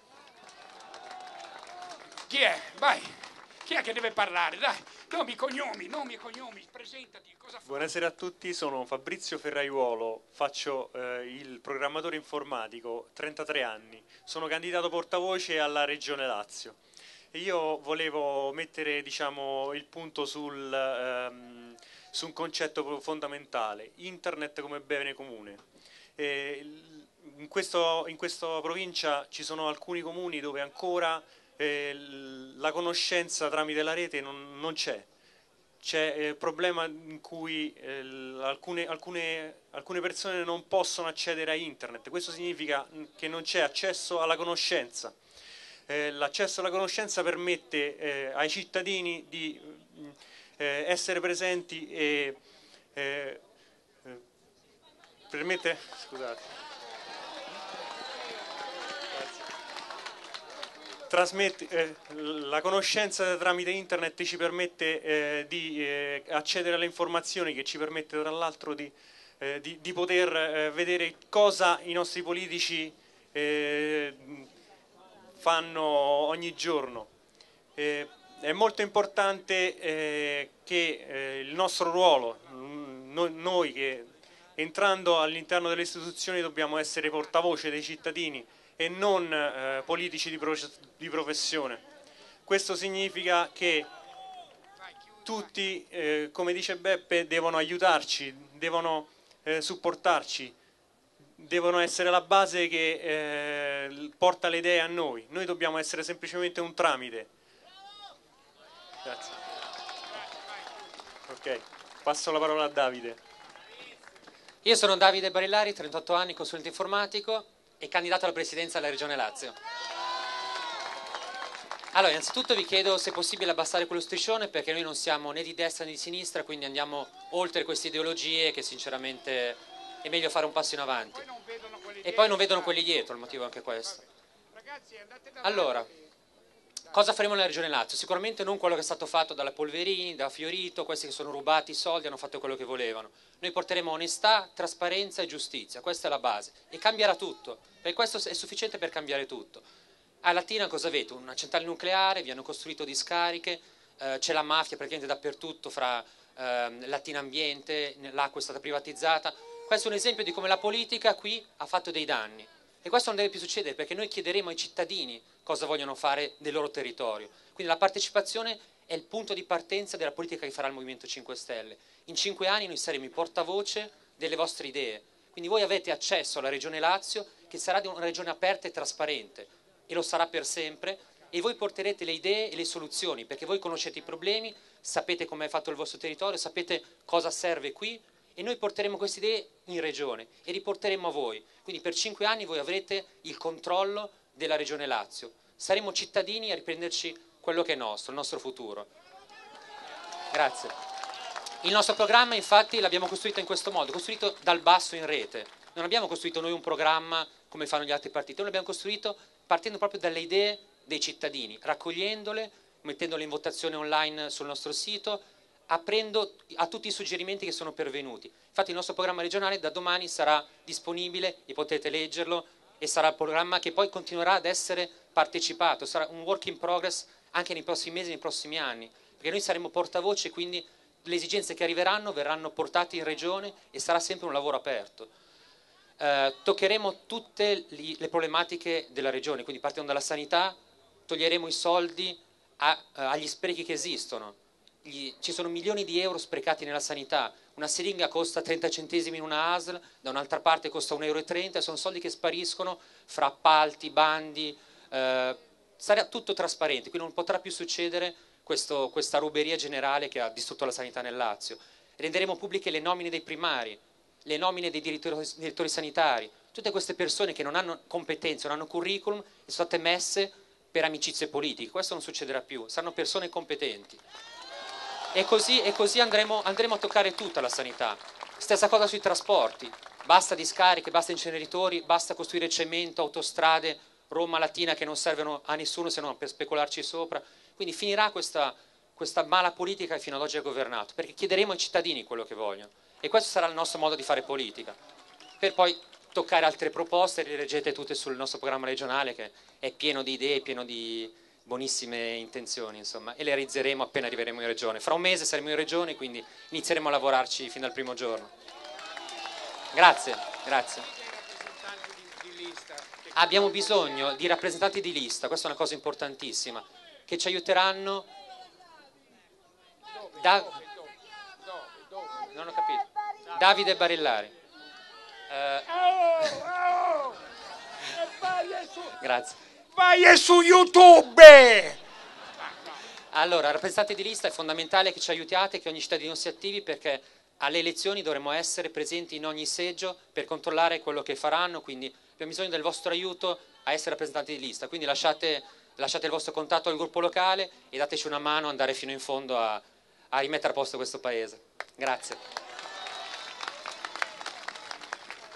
Chi è? Vai. Chi è che deve parlare? Dai, nomi e cognomi, presentati. Cosa fai? Buonasera a tutti, sono Fabrizio Ferraiuolo, faccio il programmatore informatico, 33 anni, sono candidato portavoce alla Regione Lazio. E io volevo mettere, diciamo, il punto su un concetto fondamentale, internet come bene comune. In questa provincia ci sono alcuni comuni dove ancora la conoscenza tramite la rete non c'è. C'è il problema in cui alcune persone non possono accedere a internet. Questo significa che non c'è accesso alla conoscenza. L'accesso alla conoscenza permette ai cittadini di essere presenti e permette, scusate, la conoscenza tramite internet ci permette di accedere alle informazioni, che ci permette tra l'altro di poter vedere cosa i nostri politici fanno ogni giorno. È molto importante che il nostro ruolo, noi che entrando all'interno delle istituzioni dobbiamo essere portavoce dei cittadini e non politici di professione. Questo significa che tutti, come dice Beppe, devono aiutarci, devono supportarci, devono essere la base che porta le idee a noi. Noi dobbiamo essere semplicemente un tramite. Grazie. Ok, passo la parola a Davide. Io sono Davide Barillari, 38 anni, consulente informatico e candidato alla presidenza della Regione Lazio. Allora, innanzitutto vi chiedo se è possibile abbassare quello striscione, perché noi non siamo né di destra né di sinistra, quindi andiamo oltre queste ideologie che sinceramente è meglio fare un passo in avanti. E poi non vedono quelli dietro, il motivo è anche questo. Allora, cosa faremo nella Regione Lazio? Sicuramente non quello che è stato fatto dalla Polverini, da Fiorito, questi che sono rubati i soldi, hanno fatto quello che volevano. Noi porteremo onestà, trasparenza e giustizia, questa è la base. E cambierà tutto, perché questo è sufficiente per cambiare tutto. A Latina cosa avete? Una centrale nucleare, vi hanno costruito discariche, c'è la mafia praticamente dappertutto, fra Latina Ambiente, l'acqua è stata privatizzata. Questo è un esempio di come la politica qui ha fatto dei danni. E questo non deve più succedere, perché noi chiederemo ai cittadini cosa vogliono fare del loro territorio. Quindi la partecipazione è il punto di partenza della politica che farà il Movimento 5 Stelle. In 5 anni noi saremo i portavoce delle vostre idee. Quindi voi avete accesso alla Regione Lazio, che sarà una regione aperta e trasparente, e lo sarà per sempre, e voi porterete le idee e le soluzioni, perché voi conoscete i problemi, sapete come è fatto il vostro territorio, sapete cosa serve qui, e noi porteremo queste idee in regione e riporteremo a voi. Quindi per 5 anni voi avrete il controllo della Regione Lazio. Saremo cittadini a riprenderci quello che è nostro, il nostro futuro. Grazie. Il nostro programma infatti l'abbiamo costruito in questo modo, costruito dal basso in rete. Non abbiamo costruito noi un programma come fanno gli altri partiti, noi l'abbiamo costruito partendo proprio dalle idee dei cittadini, raccogliendole, mettendole in votazione online sul nostro sito, aprendo a tutti i suggerimenti che sono pervenuti. Infatti il nostro programma regionale da domani sarà disponibile e potete leggerlo, e sarà il programma che poi continuerà ad essere partecipato, sarà un work in progress anche nei prossimi mesi, nei prossimi anni, perché noi saremo portavoce, quindi le esigenze che arriveranno verranno portate in regione e sarà sempre un lavoro aperto. Toccheremo tutte le problematiche della regione, quindi partendo dalla sanità, toglieremo i soldi agli sprechi che esistono. Ci sono milioni di euro sprecati nella sanità, una siringa costa 30 centesimi in una ASL, da un'altra parte costa 1,30 euro, sono soldi che spariscono fra appalti, bandi, sarà tutto trasparente, quindi non potrà più succedere questa ruberia generale che ha distrutto la sanità nel Lazio. Renderemo pubbliche le nomine dei primari, le nomine dei direttori sanitari, tutte queste persone che non hanno competenze, non hanno curriculum e sono state messe per amicizie politiche. Questo non succederà più, saranno persone competenti. E così andremo a toccare tutta la sanità. Stessa cosa sui trasporti, basta discariche, basta inceneritori, basta costruire cemento, autostrade, Roma Latina che non servono a nessuno se non per specularci sopra. Quindi finirà questa mala politica che fino ad oggi ha governato, perché chiederemo ai cittadini quello che vogliono. E questo sarà il nostro modo di fare politica, per poi toccare altre proposte, le leggete tutte sul nostro programma regionale che è pieno di idee, pieno di buonissime intenzioni, insomma, e le realizzeremo appena arriveremo in regione. Fra un mese saremo in regione, quindi inizieremo a lavorarci fin dal primo giorno. Grazie, grazie. Abbiamo bisogno di rappresentanti di lista, questa è una cosa importantissima, che ci aiuteranno non ho capito. Davide Barillari. Grazie. Vai su YouTube! Allora, rappresentanti di lista è fondamentale che ci aiutiate, che ogni cittadino si attivi, perché alle elezioni dovremo essere presenti in ogni seggio per controllare quello che faranno, quindi abbiamo bisogno del vostro aiuto a essere rappresentanti di lista, quindi lasciate il vostro contatto al gruppo locale e dateci una mano ad andare fino in fondo a rimettere a posto questo paese. Grazie.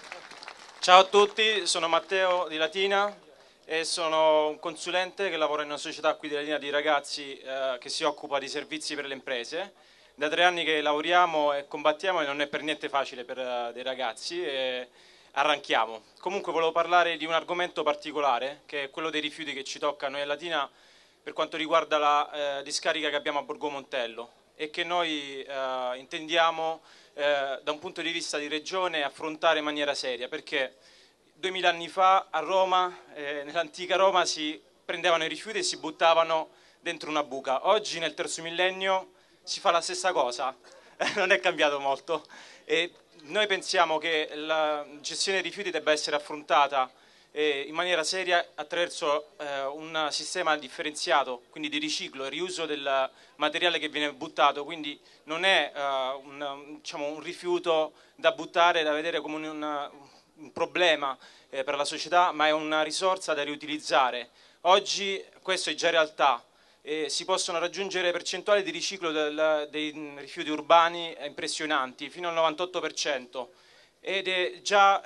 Ciao a tutti, sono Matteo di Latina e sono un consulente che lavora in una società qui di Latina di ragazzi che si occupa di servizi per le imprese. Da 3 anni che lavoriamo e combattiamo e non è per niente facile per dei ragazzi e arranchiamo. Comunque volevo parlare di un argomento particolare che è quello dei rifiuti che ci tocca a noi a Latina per quanto riguarda la discarica che abbiamo a Borgo Montello e che noi intendiamo da un punto di vista di regione affrontare in maniera seria, perché 2000 anni fa a Roma, nell'antica Roma, si prendevano i rifiuti e si buttavano dentro una buca. Oggi nel terzo millennio si fa la stessa cosa, non è cambiato molto e noi pensiamo che la gestione dei rifiuti debba essere affrontata in maniera seria attraverso un sistema differenziato, quindi di riciclo e riuso del materiale che viene buttato, quindi non è un rifiuto da buttare, da vedere come un problema per la società, ma è una risorsa da riutilizzare. Oggi questo è già realtà, si possono raggiungere percentuali di riciclo dei rifiuti urbani impressionanti, fino al 98%. Ed è già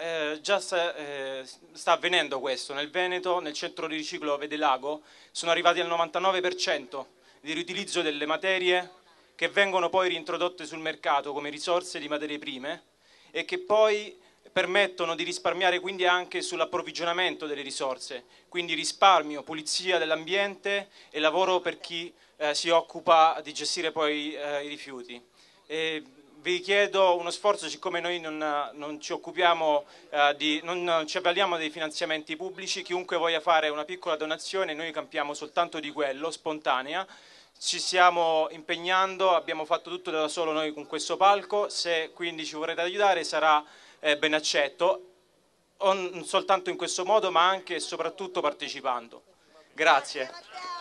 sta avvenendo questo. Nel Veneto, nel centro di riciclo Vedelago, sono arrivati al 99% di riutilizzo delle materie che vengono poi reintrodotte sul mercato come risorse di materie prime e che poi permettono di risparmiare quindi anche sull'approvvigionamento delle risorse, quindi risparmio, pulizia dell'ambiente e lavoro per chi si occupa di gestire poi i rifiuti. Vi chiedo uno sforzo, siccome noi non ci occupiamo, non ci avvaliamo dei finanziamenti pubblici, chiunque voglia fare una piccola donazione, noi campiamo soltanto di quello, spontanea, ci stiamo impegnando, abbiamo fatto tutto da solo noi con questo palco, se quindi ci vorrete aiutare sarà ben accetto, non soltanto in questo modo ma anche e soprattutto partecipando. Grazie.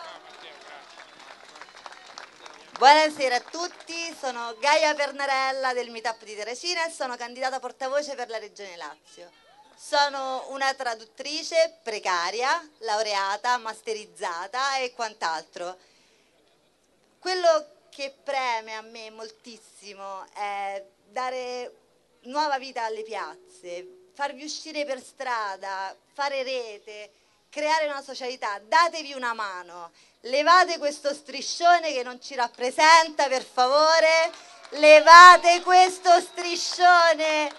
Buonasera a tutti, sono Gaia Pernarella del Meetup di Terracina e sono candidata portavoce per la Regione Lazio. Sono una traduttrice precaria, laureata, masterizzata e quant'altro. Quello che preme a me moltissimo è dare nuova vita alle piazze, farvi uscire per strada, fare rete, creare una socialità, datevi una mano. Levate questo striscione che non ci rappresenta, per favore. Levate questo striscione.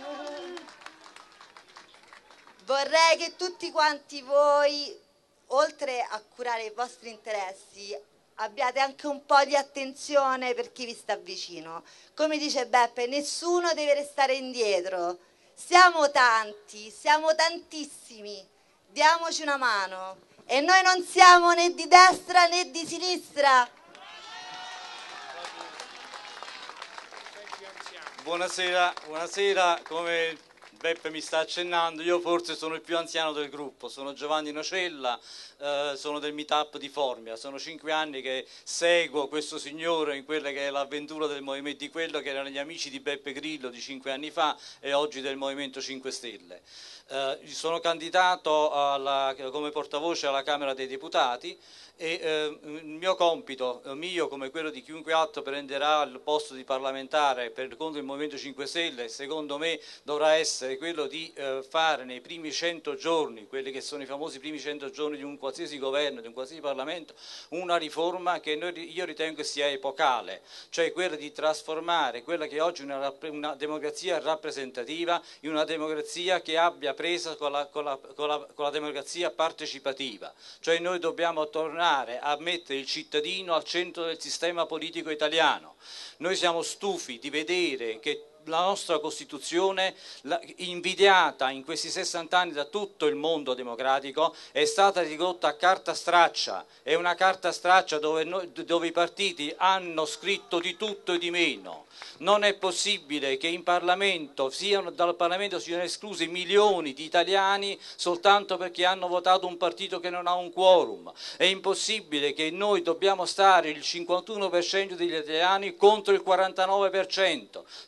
Vorrei che tutti quanti voi, oltre a curare i vostri interessi, abbiate anche un po' di attenzione per chi vi sta vicino. Come dice Beppe, nessuno deve restare indietro. Siamo tanti, siamo tantissimi. Diamoci una mano. E noi non siamo né di destra né di sinistra. Buonasera, come Beppe mi sta accennando, io forse sono il più anziano del gruppo, sono Giovanni Nocella, sono del Meetup di Formia, sono 5 anni che seguo questo signore in quella che è l'avventura del Movimento, di quello che erano gli amici di Beppe Grillo di 5 anni fa e oggi del Movimento 5 Stelle. Sono candidato come portavoce alla Camera dei Deputati e il mio compito, mio come quello di chiunque altro prenderà il posto di parlamentare per conto del Movimento 5 Stelle, secondo me dovrà essere quello di fare nei primi 100 giorni, quelli che sono i famosi primi 100 giorni di un qualsiasi governo, di un qualsiasi Parlamento, una riforma che io ritengo sia epocale, cioè quella di trasformare quella che oggi è una democrazia rappresentativa in una democrazia che abbia presa con la democrazia partecipativa, cioè noi dobbiamo tornare a mettere il cittadino al centro del sistema politico italiano. Noi siamo stufi di vedere che la nostra Costituzione, invidiata in questi 60 anni da tutto il mondo democratico, è stata ridotta a carta straccia, è una carta straccia dove i partiti hanno scritto di tutto e di meno. Non è possibile che dal Parlamento siano esclusi milioni di italiani soltanto perché hanno votato un partito che non ha un quorum. È impossibile che noi dobbiamo stare il 51% degli italiani contro il 49%. Ci hanno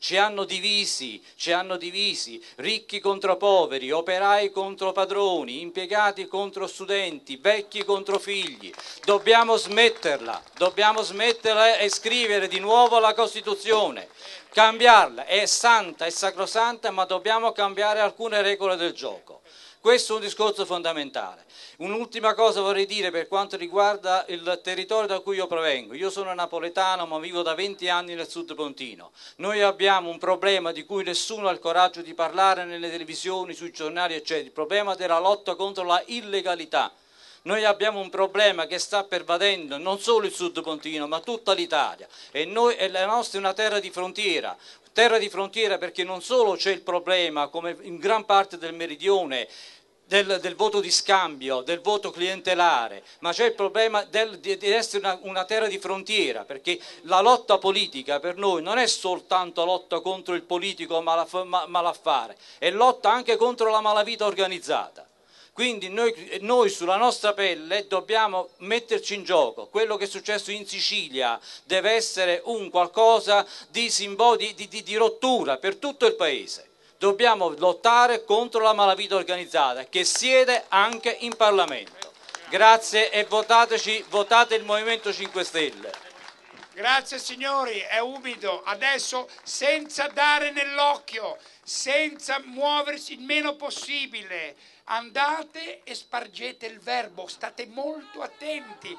divisi, ricchi contro poveri, operai contro padroni, impiegati contro studenti, vecchi contro figli. Dobbiamo smetterla e scrivere di nuovo la Costituzione. Cambiarla, è santa, è sacrosanta, ma dobbiamo cambiare alcune regole del gioco. Questo è un discorso fondamentale. Un'ultima cosa vorrei dire per quanto riguarda il territorio da cui io provengo. Io sono napoletano, ma vivo da 20 anni nel sud pontino. Noi abbiamo un problema di cui nessuno ha il coraggio di parlare nelle televisioni, sui giornali, eccetera. Il problema della lotta contro la illegalità. Noi abbiamo un problema che sta pervadendo non solo il sud pontino, ma tutta l'Italia. E la nostra è una terra di frontiera perché non solo c'è il problema, come in gran parte del meridione, del voto di scambio, del voto clientelare, ma c'è il problema di essere una terra di frontiera, perché la lotta politica per noi non è soltanto lotta contro il politico malaffare, è lotta anche contro la malavita organizzata. Quindi noi sulla nostra pelle dobbiamo metterci in gioco. Quello che è successo in Sicilia deve essere un qualcosa di rottura per tutto il Paese. Dobbiamo lottare contro la malavita organizzata che siede anche in Parlamento. Grazie e votate il Movimento 5 Stelle. Grazie signori, è umido. Adesso senza dare nell'occhio, senza muoversi il meno possibile, andate e spargete il verbo, state molto attenti,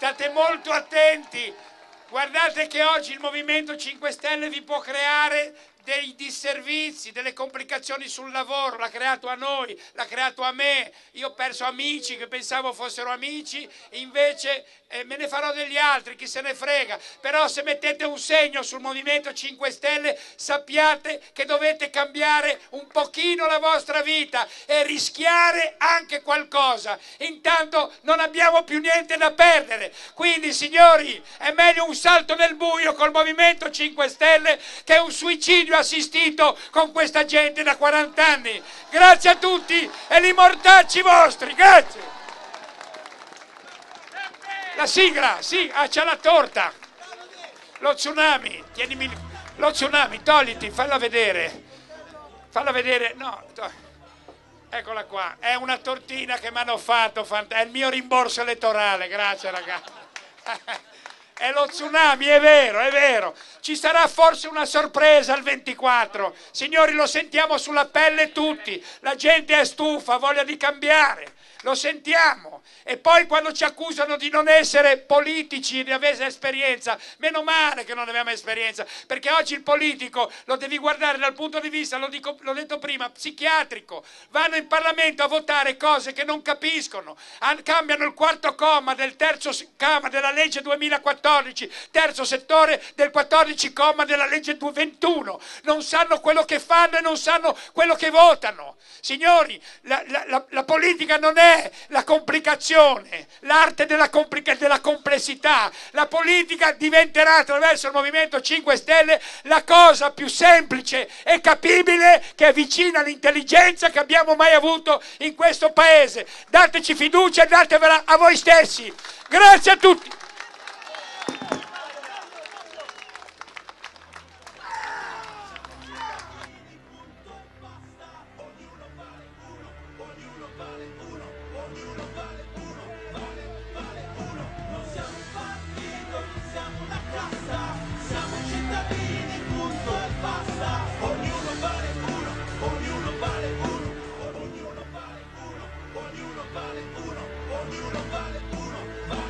Guardate che oggi il Movimento 5 Stelle vi può creare dei disservizi, delle complicazioni sul lavoro, l'ha creato a noi, l'ha creato a me. Io ho perso amici che pensavo fossero amici, e invece me ne farò degli altri, chi se ne frega. Però se mettete un segno sul Movimento 5 Stelle sappiate che dovete cambiare un pochino la vostra vita e rischiare anche qualcosa. Intanto non abbiamo più niente da perdere. Quindi signori, è meglio un salto nel buio col Movimento 5 Stelle che un suicidio assistito con questa gente da 40 anni. Grazie a tutti e li mortacci vostri, grazie. La sigla, sì, c'è la torta. Lo tsunami, lo tsunami, togliti, falla vedere, no, eccola qua, è una tortina che mi hanno fatto, è il mio rimborso elettorale, grazie ragazzi. È lo tsunami, è vero. Ci sarà forse una sorpresa il 24. Signori, lo sentiamo sulla pelle tutti. La gente è stufa, ha voglia di cambiare. Lo sentiamo. E poi quando ci accusano di non essere politici, di avere esperienza, meno male che non abbiamo esperienza, perché oggi il politico lo devi guardare dal punto di vista, l'ho detto prima, psichiatrico. Vanno in Parlamento a votare cose che non capiscono, cambiano il quarto comma del terzo comma della legge 2014, terzo settore del 14 comma della legge 21, non sanno quello che fanno e non sanno quello che votano. Signori, la politica non è la complicazione, l'arte della complessità. La politica diventerà attraverso il Movimento 5 Stelle la cosa più semplice e capibile che è vicina all'intelligenza che abbiamo mai avuto in questo paese. Dateci fiducia e datevela a voi stessi. Grazie a tutti. Ognuno vale uno,